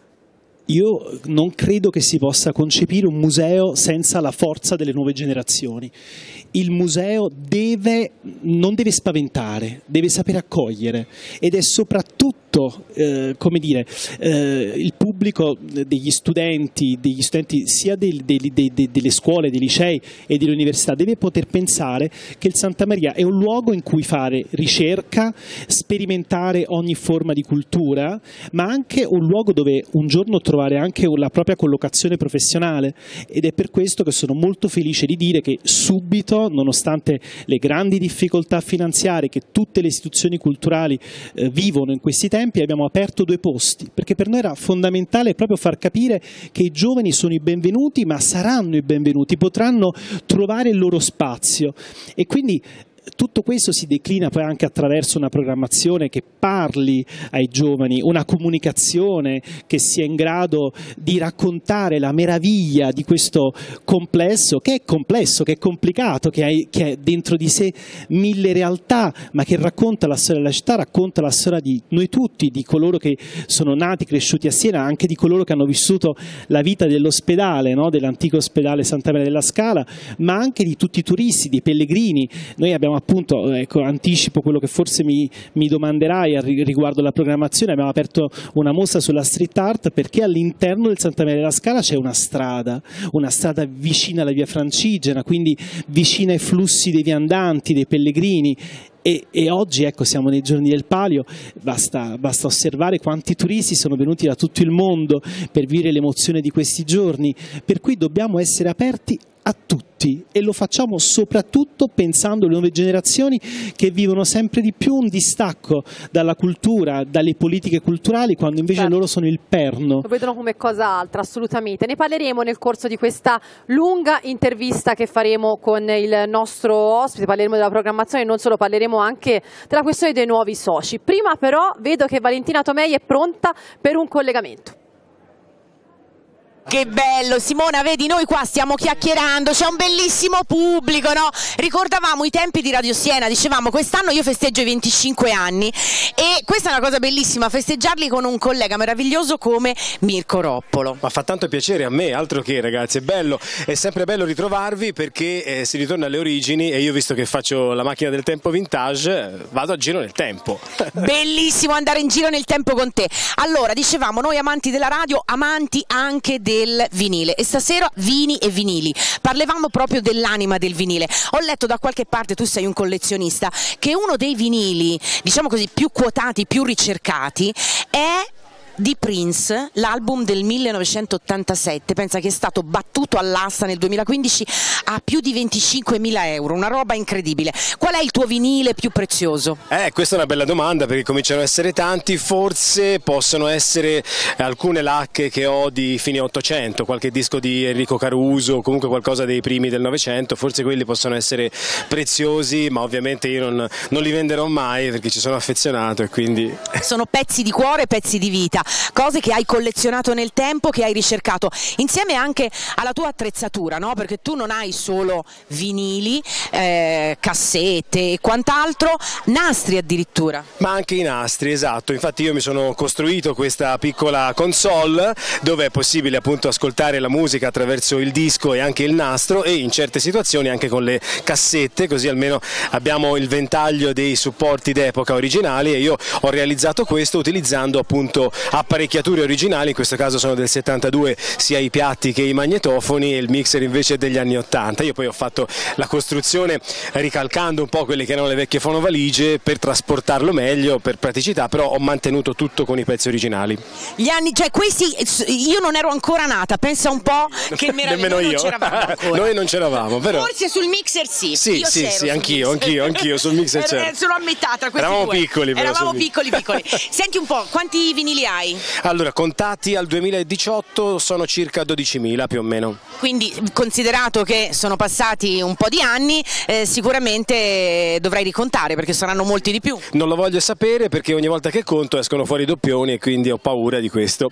Io non credo che si possa concepire un museo senza la forza delle nuove generazioni. Il museo deve, non deve spaventare, deve sapere accogliere, ed è soprattutto eh, come dire, eh, il pubblico degli studenti, degli studenti sia dei, dei, dei, dei, delle scuole, dei licei e delle università, deve poter pensare che il Santa Maria è un luogo in cui fare ricerca, sperimentare ogni forma di cultura, ma anche un luogo dove un giorno trovare anche la propria collocazione professionale, ed è per questo che sono molto felice di dire che subito, nonostante le grandi difficoltà finanziarie che tutte le istituzioni culturali eh, vivono in questi tempi, abbiamo aperto due posti, perché per noi era fondamentale proprio far capire che i giovani sono i benvenuti, ma saranno i benvenuti, potranno trovare il loro spazio, e quindi tutto questo si declina poi anche attraverso una programmazione che parli ai giovani, una comunicazione che sia in grado di raccontare la meraviglia di questo complesso, che è complesso, che è complicato, che ha, che ha dentro di sé mille realtà, ma che racconta la storia della città, racconta la storia di noi tutti, di coloro che sono nati, cresciuti a Siena, anche di coloro che hanno vissuto la vita dell'ospedale, no? Dell'antico ospedale Santa Maria della Scala, ma anche di tutti i turisti, dei pellegrini. Noi abbiamo appunto, ecco, anticipo quello che forse mi, mi domanderai riguardo alla programmazione, abbiamo aperto una mostra sulla street art perché all'interno del Santa Maria della Scala c'è una strada, una strada vicina alla via Francigena, quindi vicina ai flussi dei viandanti, dei pellegrini. E, e oggi, ecco, siamo nei giorni del Palio, basta, basta osservare quanti turisti sono venuti da tutto il mondo per vivere l'emozione di questi giorni, per cui dobbiamo essere aperti a tutti, e lo facciamo soprattutto pensando alle nuove generazioni che vivono sempre di più un distacco dalla cultura, dalle politiche culturali, quando invece certo, loro sono il perno. Lo vedono come cosa altra, assolutamente. Ne parleremo nel corso di questa lunga intervista che faremo con il nostro ospite, parleremo della programmazione e non solo, parleremo anche della questione dei nuovi soci. Prima però vedo che Valentina Tomei è pronta per un collegamento. Che bello Simona, vedi, noi qua stiamo chiacchierando, c'è un bellissimo pubblico, no? Ricordavamo i tempi di Radio Siena, dicevamo quest'anno io festeggio i venticinque anni e questa è una cosa bellissima, festeggiarli con un collega meraviglioso come Mirko Roppolo. Ma fa tanto piacere a me, altro che, ragazzi, è bello, è sempre bello ritrovarvi perché eh, si ritorna alle origini, e io, visto che faccio la macchina del tempo vintage, vado a giro nel tempo. Bellissimo andare in giro nel tempo con te. Allora, dicevamo, noi amanti della radio, amanti anche del vinile, e stasera vini e vinili, parlavamo proprio dell'anima del vinile. Ho letto da qualche parte, tu sei un collezionista, che uno dei vinili, diciamo così, più quotati, più ricercati è di Prince, l'album del millenovecentottantasette, pensa che è stato battuto all'asta nel duemilaquindici a più di venticinquemila euro, una roba incredibile. Qual è il tuo vinile più prezioso? Eh, questa è una bella domanda, perché cominciano ad essere tanti. Forse possono essere alcune lacche che ho di fine ottocento, qualche disco di Enrico Caruso, comunque qualcosa dei primi del Novecento, forse quelli possono essere preziosi, ma ovviamente io non, non li venderò mai perché ci sono affezionato e quindi... Sono pezzi di cuore, pezzi di vita, cose che hai collezionato nel tempo, che hai ricercato, insieme anche alla tua attrezzatura, no? Perché tu non hai solo vinili, eh, cassette e quant'altro, nastri addirittura. Ma anche i nastri, esatto, infatti io mi sono costruito questa piccola console dove è possibile appunto ascoltare la musica attraverso il disco e anche il nastro, e in certe situazioni anche con le cassette, così almeno abbiamo il ventaglio dei supporti d'epoca originali, e io ho realizzato questo utilizzando appunto apparecchiature originali, in questo caso sono del settantadue sia i piatti che i magnetofoni, e il mixer invece è degli anni ottanta. Io poi ho fatto la costruzione ricalcando un po' quelle che erano le vecchie fonovaligie per trasportarlo meglio, per praticità, però ho mantenuto tutto con i pezzi originali. Gli anni, cioè questi, io non ero ancora nata, pensa un po' che meraviglioso, non c'eravamo ancora. Noi non c'eravamo, però. Forse sul mixer sì. Sì, io sì, sì, anch'io, anch'io, anch'io sul mixer c'ero. Sono ammettata, questi Eravamo due. piccoli però. Eravamo piccoli, piccoli. Senti un po', quanti vinili hai? Allora, contati al duemiladiciotto sono circa dodicimila più o meno. Quindi, considerato che sono passati un po' di anni, eh, sicuramente dovrai ricontare, perché saranno molti di più. Non lo voglio sapere, perché ogni volta che conto escono fuori doppioni e quindi ho paura di questo.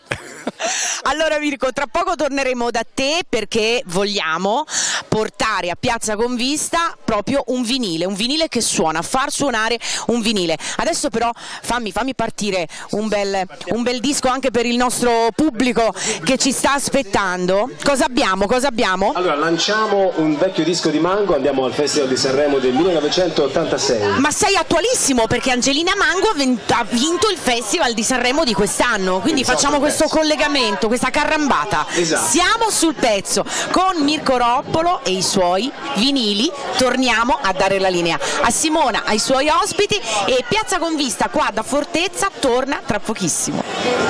Allora Mirko, tra poco torneremo da te, perché vogliamo portare a Piazza Convista proprio un vinile, un vinile che suona, far suonare un vinile. Adesso però fammi, fammi partire un bel, un bel disco anche per il nostro pubblico che ci sta aspettando. Cosa abbiamo? Cosa abbiamo? Allora, lanciamo un vecchio disco di Mango, andiamo al Festival di Sanremo del millenovecentottantasei. Ma sei attualissimo, perché Angelina Mango ha vinto il Festival di Sanremo di quest'anno, quindi esatto, facciamo questo collegamento, questa carrambata. Esatto. Siamo sul pezzo con Mirko Roppolo e i suoi vinili. Torniamo a dare la linea a Simona, ai suoi ospiti, e Piazza Convista qua da Fortezza torna tra pochissimo.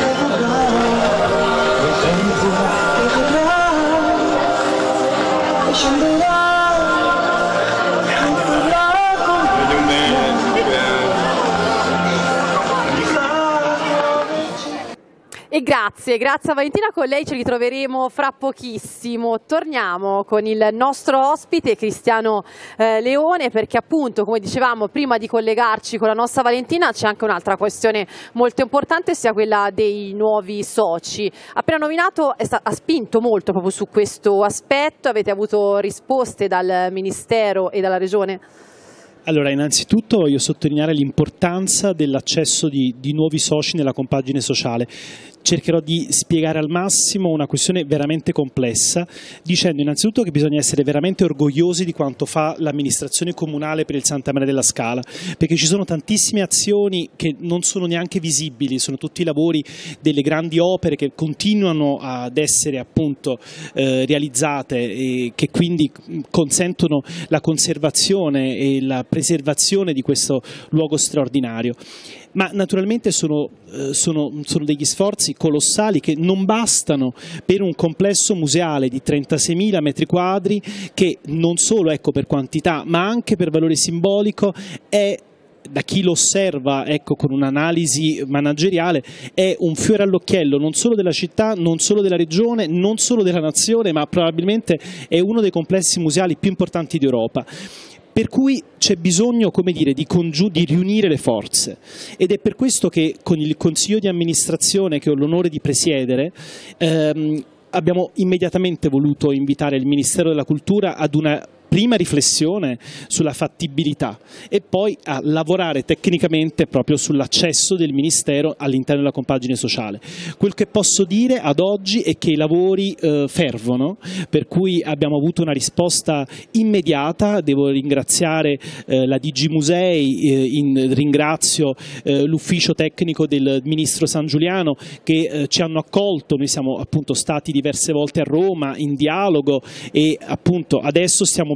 E grazie, grazie a Valentina, con lei ci ritroveremo fra pochissimo. Torniamo con il nostro ospite Cristiano eh, Leone, perché appunto, come dicevamo, prima di collegarci con la nostra Valentina c'è anche un'altra questione molto importante, sia quella dei nuovi soci. Appena nominato è ha spinto molto proprio su questo aspetto, avete avuto risposte dal Ministero e dalla Regione? Allora, innanzitutto voglio sottolineare l'importanza dell'accesso di, di nuovi soci nella compagine sociale. Cercherò di spiegare al massimo una questione veramente complessa, dicendo innanzitutto che bisogna essere veramente orgogliosi di quanto fa l'amministrazione comunale per il Santa Maria della Scala, perché ci sono tantissime azioni che non sono neanche visibili, sono tutti i lavori delle grandi opere che continuano ad essere appunto eh, realizzate e che quindi consentono la conservazione e la preservazione di questo luogo straordinario. Ma naturalmente sono, eh, sono, sono degli sforzi colossali che non bastano per un complesso museale di trentaseimila metri quadri che non solo, ecco, per quantità ma anche per valore simbolico è, da chi lo osserva, ecco, con un'analisi manageriale, è un fiore all'occhiello non solo della città, non solo della regione, non solo della nazione, ma probabilmente è uno dei complessi museali più importanti d'Europa. Per cui c'è bisogno, come dire, di, di riunire le forze, ed è per questo che con il Consiglio di amministrazione che ho l'onore di presiedere ehm, abbiamo immediatamente voluto invitare il Ministero della Cultura ad una prima riflessione sulla fattibilità e poi a lavorare tecnicamente proprio sull'accesso del Ministero all'interno della compagine sociale. Quel che posso dire ad oggi è che i lavori eh, fervono, per cui abbiamo avuto una risposta immediata. Devo ringraziare eh, la D G Musei, eh, in, ringrazio eh, l'ufficio tecnico del Ministro San Giuliano che eh, ci hanno accolto. Noi siamo appunto stati diverse volte a Roma in dialogo e appunto adesso stiamo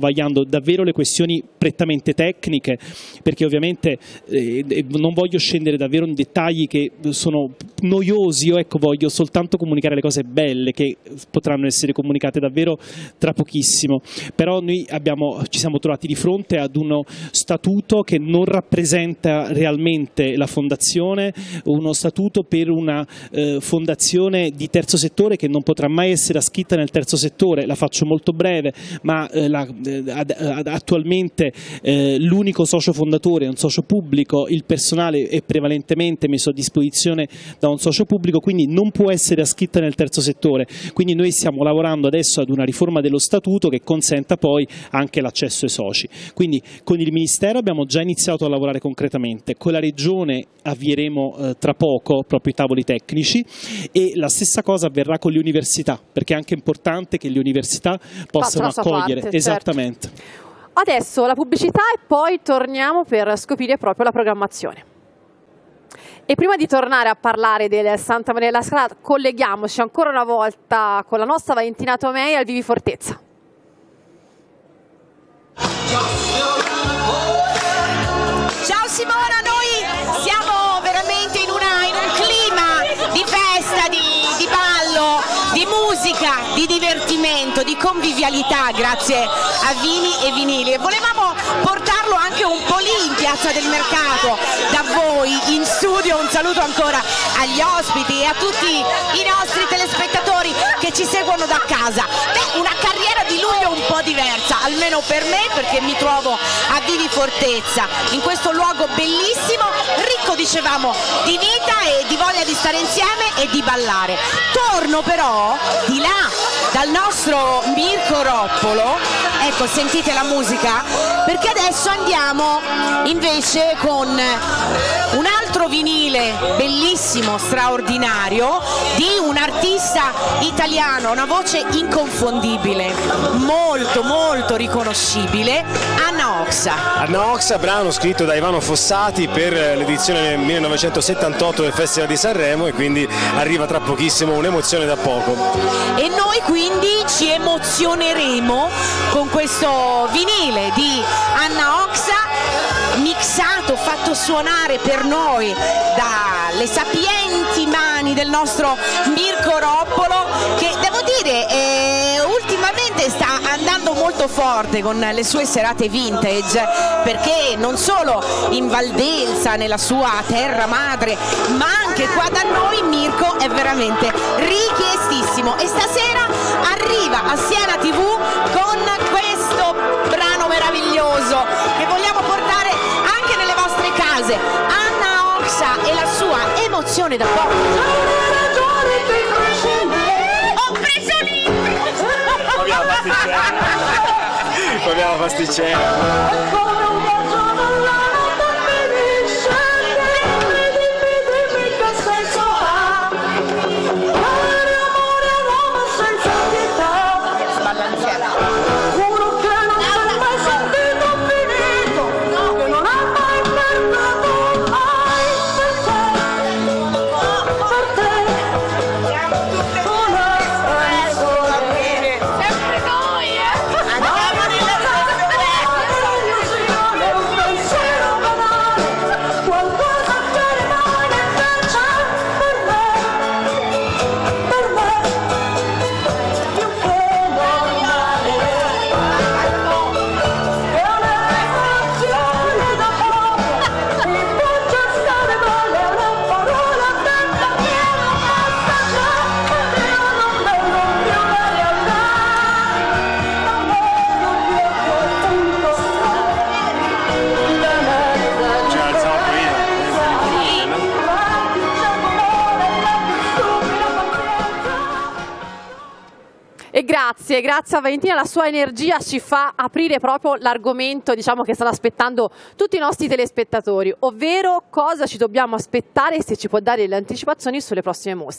vagliando davvero le questioni prettamente tecniche, perché ovviamente eh, non voglio scendere davvero in dettagli che sono noiosi, io ecco, voglio soltanto comunicare le cose belle che potranno essere comunicate davvero tra pochissimo. Però noi abbiamo, ci siamo trovati di fronte ad uno statuto che non rappresenta realmente la fondazione, uno statuto per una eh, fondazione di terzo settore che non potrà mai essere ascritta nel terzo settore. La faccio molto breve, ma eh, la, eh, ad, ad, attualmente eh, l'unico socio fondatore è un socio pubblico, il personale è prevalentemente messo a disposizione da un socio pubblico, quindi non può essere ascritta nel terzo settore. Quindi noi stiamo lavorando adesso ad una riforma dello statuto che consenta poi anche l'accesso ai soci. Quindi con il Ministero abbiamo già iniziato a lavorare concretamente, con la Regione avvieremo eh, tra poco proprio i tavoli tecnici, e la stessa cosa avverrà con le università, perché è anche importante che le università possano accogliere. Parte, esattamente. Certo. Adesso la pubblicità e poi torniamo per scoprire proprio la programmazione. E prima di tornare a parlare del Santa Maria della Scala, colleghiamoci ancora una volta con la nostra Valentina Tomei al Vivi Fortezza. Ciao Simona, noi siamo veramente in, una, in un clima di festa, di, di ballo, di musica, di divertimento, di convivialità grazie a Vini e Vinili, e volevamo portarlo anche un po' lì in Piazza del Mercato da voi in studio. Un saluto ancora agli ospiti e a tutti i nostri telespettatori che ci seguono da casa. Beh, una carriera di luglio un po' diversa, almeno per me, perché mi trovo a Vivi Fortezza, in questo luogo bellissimo, ricco, dicevamo, di vita e di voglia di stare insieme e di ballare. Torno però di là, dal nostro Mirko Roppolo, ecco, sentite la musica, perché adesso andiamo invece con un altro vinile bellissimo, straordinario, di un artista italiano, una voce inconfondibile, molto molto riconoscibile, Anna Oxa. Anna Oxa, brano scritto da Ivano Fossati per l'edizione del millenovecentosettantotto del Festival di Sanremo, e quindi arriva tra pochissimo, un'emozione da poco. E noi quindi ci emozioneremo con questo vinile di Anna Oxa, mixato, fatto suonare per noi dalle sapienti mani del nostro Mirko Roppolo, che devo dire eh, ultimamente sta andando molto forte con le sue serate vintage, perché non solo in Valdelsa, nella sua terra madre, ma anche qua da noi Mirko è veramente richiestissimo, e stasera arriva a Siena tivù con questo brano meraviglioso che vogliamo portare anche nelle vostre case. Anna Oxa e la sua emozione da poco. Ho preso l'intro! Proviamo a pasticcere. Proviamo a pasticcere. Grazie, grazie a Valentina, la sua energia ci fa aprire proprio l'argomento, diciamo, che stanno aspettando tutti i nostri telespettatori, ovvero cosa ci dobbiamo aspettare e se ci può dare le anticipazioni sulle prossime mostre.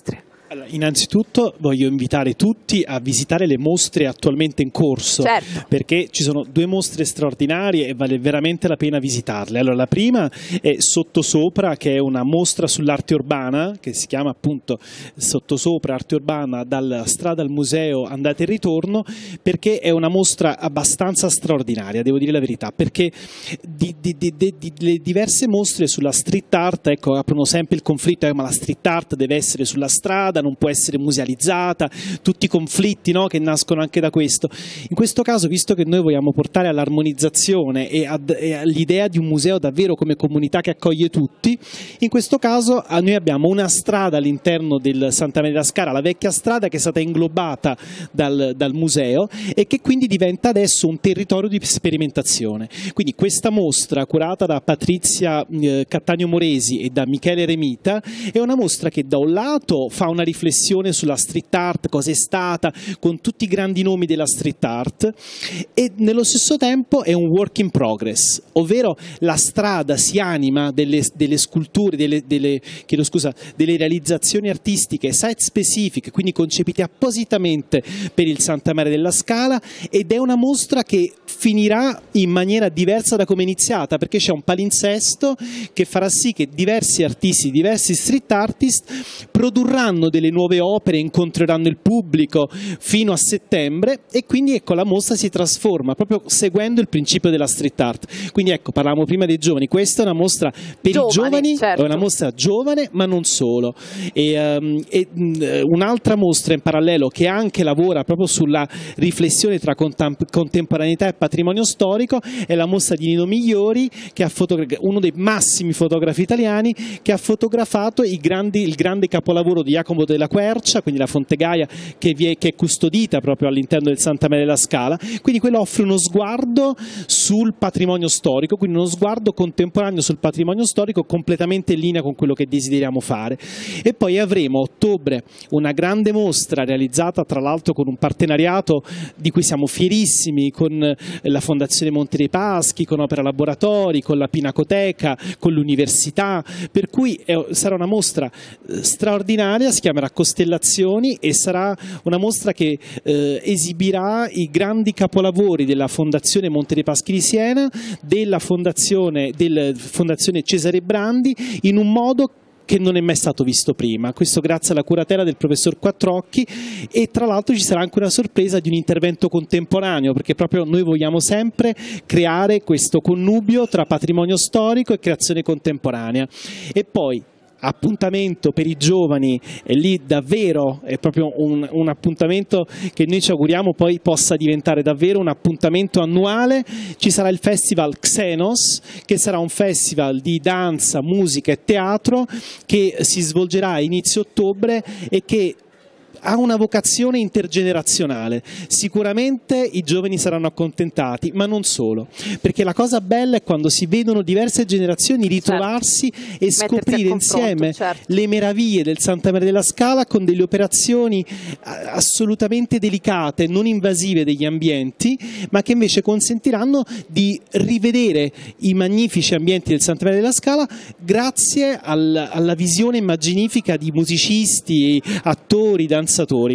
Allora, innanzitutto voglio invitare tutti a visitare le mostre attualmente in corso, certo, perché ci sono due mostre straordinarie e vale veramente la pena visitarle. Allora, la prima è Sottosopra, che è una mostra sull'arte urbana, che si chiama appunto Sottosopra, arte urbana, dalla strada al museo, andata e ritorno, perché è una mostra abbastanza straordinaria, devo dire la verità, perché di, di, di, di, di, le diverse mostre sulla street art, ecco, aprono sempre il conflitto, eh, ma la street art deve essere sulla strada, non può essere musealizzata, tutti i conflitti, no, che nascono anche da questo. In questo caso, visto che noi vogliamo portare all'armonizzazione e, e all'idea di un museo davvero come comunità che accoglie tutti, in questo caso noi abbiamo una strada all'interno del Santa Maria della Scala, la vecchia strada che è stata inglobata dal, dal museo e che quindi diventa adesso un territorio di sperimentazione. Quindi questa mostra, curata da Patrizia eh, Cattaneo Moresi e da Michele Remita, è una mostra che da un lato fa una riflessione sulla street art, cosa è stata, con tutti i grandi nomi della street art, e nello stesso tempo è un work in progress, ovvero la strada si anima delle, delle sculture, delle, delle, chiedo scusa, delle realizzazioni artistiche site specifiche, quindi concepite appositamente per il Santa Maria della Scala, ed è una mostra che finirà in maniera diversa da come è iniziata, perché c'è un palinsesto che farà sì che diversi artisti, diversi street artist produrranno delle nuove opere, incontreranno il pubblico fino a settembre, e quindi ecco la mostra si trasforma proprio seguendo il principio della street art. Quindi ecco, parlavamo prima dei giovani, questa è una mostra per giovani, i giovani, certo, è una mostra giovane ma non solo, e, um, e uh, un'altra mostra in parallelo che anche lavora proprio sulla riflessione tra contemporaneità e patrimonio storico è la mostra di Nino Migliori, che ha uno dei massimi fotografi italiani, che ha fotografato i grandi, il grande capolavoro di Jacopo della Quercia, quindi la Fonte Gaia, che, vi è, che è custodita proprio all'interno del Santa Maria della Scala. Quindi quello offre uno sguardo sul patrimonio storico, quindi uno sguardo contemporaneo sul patrimonio storico completamente in linea con quello che desideriamo fare. E poi avremo a ottobre una grande mostra realizzata tra l'altro con un partenariato di cui siamo fierissimi, con la Fondazione Monte dei Paschi, con Opera Laboratori, con la Pinacoteca, con l'Università, per cui è, sarà una mostra straordinaria, si chiamerà Costellazioni, e sarà una mostra che eh, esibirà i grandi capolavori della Fondazione Monte dei Paschi di Siena, della Fondazione, della Fondazione Cesare Brandi, in un modo che non è mai stato visto prima, questo grazie alla curatela del professor Quattrocchi, e tra l'altro ci sarà anche una sorpresa di un intervento contemporaneo, perché proprio noi vogliamo sempre creare questo connubio tra patrimonio storico e creazione contemporanea. E poi appuntamento per i giovani, e lì davvero è proprio un, un appuntamento che noi ci auguriamo poi possa diventare davvero un appuntamento annuale. Ci sarà il Festival Xenos, che sarà un festival di danza, musica e teatro che si svolgerà a inizio ottobre e che ha una vocazione intergenerazionale. Sicuramente i giovani saranno accontentati, ma non solo, perché la cosa bella è quando si vedono diverse generazioni ritrovarsi, certo, e scoprire insieme, certo, le meraviglie del Santa Maria della Scala con delle operazioni assolutamente delicate, non invasive degli ambienti, ma che invece consentiranno di rivedere i magnifici ambienti del Santa Maria della Scala grazie al, alla visione immaginifica di musicisti, attori, danzatori.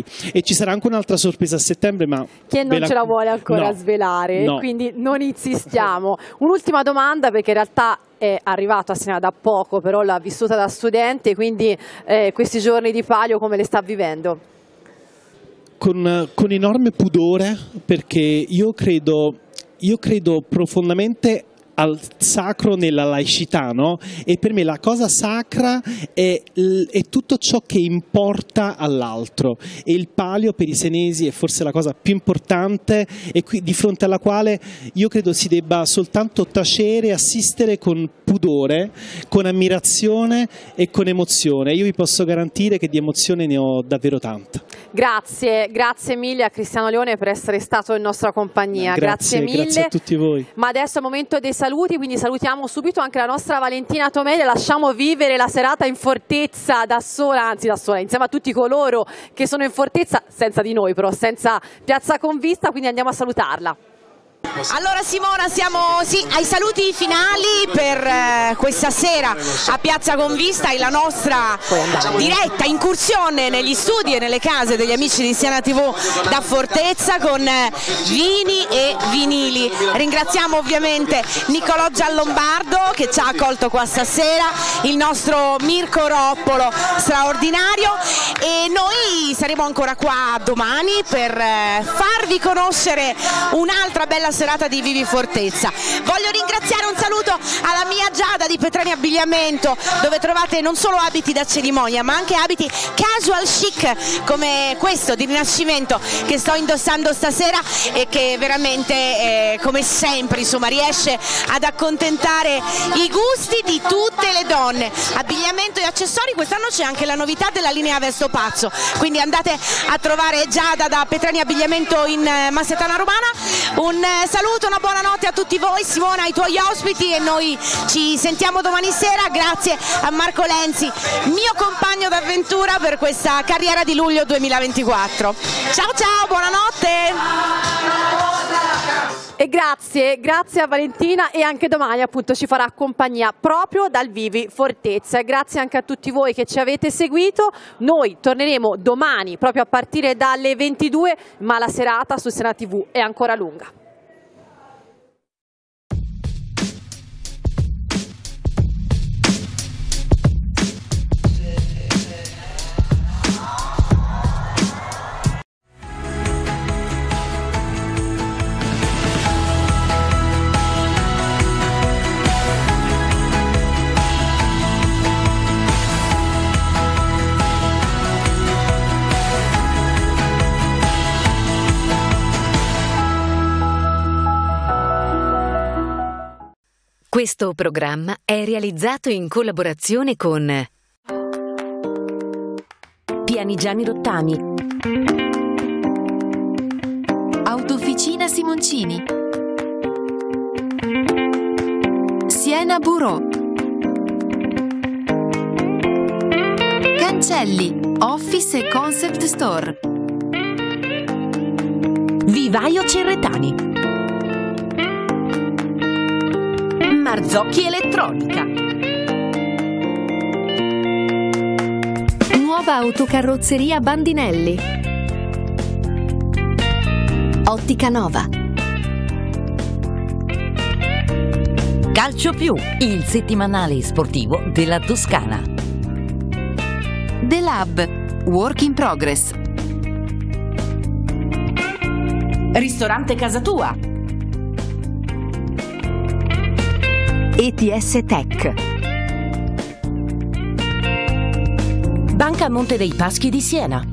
E ci sarà anche un'altra sorpresa a settembre, ma che non la... ce la vuole ancora no, svelare, no. Quindi non insistiamo. Un'ultima domanda, perché in realtà è arrivato a Siena da poco, però l'ha vissuta da studente, quindi eh, questi giorni di Palio come le sta vivendo? Con, con enorme pudore, perché io credo, io credo profondamente al sacro nella laicità, no? E per me la cosa sacra è, è tutto ciò che importa all'altro, e il Palio per i senesi è forse la cosa più importante, e qui, di fronte alla quale io credo si debba soltanto tacere e assistere con pudore, con ammirazione e con emozione. Io vi posso garantire che di emozione ne ho davvero tanta. Grazie, grazie mille a Cristiano Leone per essere stato in nostra compagnia. Grazie, grazie mille. Grazie a tutti voi. Ma adesso è il momento dei saluti, quindi salutiamo subito anche la nostra Valentina Tomei, le lasciamo vivere la serata in fortezza da sola, anzi da sola, insieme a tutti coloro che sono in fortezza, senza di noi però, senza Piazza Convista, quindi andiamo a salutarla. Allora Simona, siamo sì, ai saluti finali per eh, questa sera a Piazza Convista e la nostra diretta incursione negli studi e nelle case degli amici di Siena tivù da Fortezza con eh, vini e vinili. Ringraziamo ovviamente Niccolò Giallombardo che ci ha accolto qua stasera, il nostro Mirko Roppolo straordinario, e noi saremo ancora qua domani per eh, farvi conoscere un'altra bella serata di Vivi Fortezza. Voglio ringraziare, un saluto alla mia Giada di Petrani Abbigliamento, dove trovate non solo abiti da cerimonia ma anche abiti casual chic come questo di Rinascimento che sto indossando stasera e che veramente eh, come sempre insomma riesce ad accontentare i gusti di tutte le donne. Abbigliamento e accessori, quest'anno c'è anche la novità della linea Vesto Pazzo, quindi andate a trovare Giada da Petrani Abbigliamento in Massetana Romana. Un saluto, una buonanotte a tutti voi, Simona, ai tuoi ospiti, e noi ci sentiamo domani sera. Grazie a Marco Lenzi, mio compagno d'avventura per questa carriera di luglio duemilaventiquattro. Ciao ciao, buonanotte! E grazie, grazie a Valentina, e anche domani appunto ci farà compagnia proprio dal Vivi Fortezza. Grazie anche a tutti voi che ci avete seguito. Noi torneremo domani proprio a partire dalle ventidue, ma la serata su Siena tivù è ancora lunga. Questo programma è realizzato in collaborazione con Pianigiani Rottami, Autofficina Simoncini, Siena Bureau, Cancelli, Office e Concept Store, Vivaio Cerretani, Marzocchi Elettronica, Nuova Autocarrozzeria Bandinelli, Ottica Nova, Calcio Più, il settimanale sportivo della Toscana, The Lab, Work in Progress, Ristorante Casa Tua, E T S Tech, Banca Monte dei Paschi di Siena,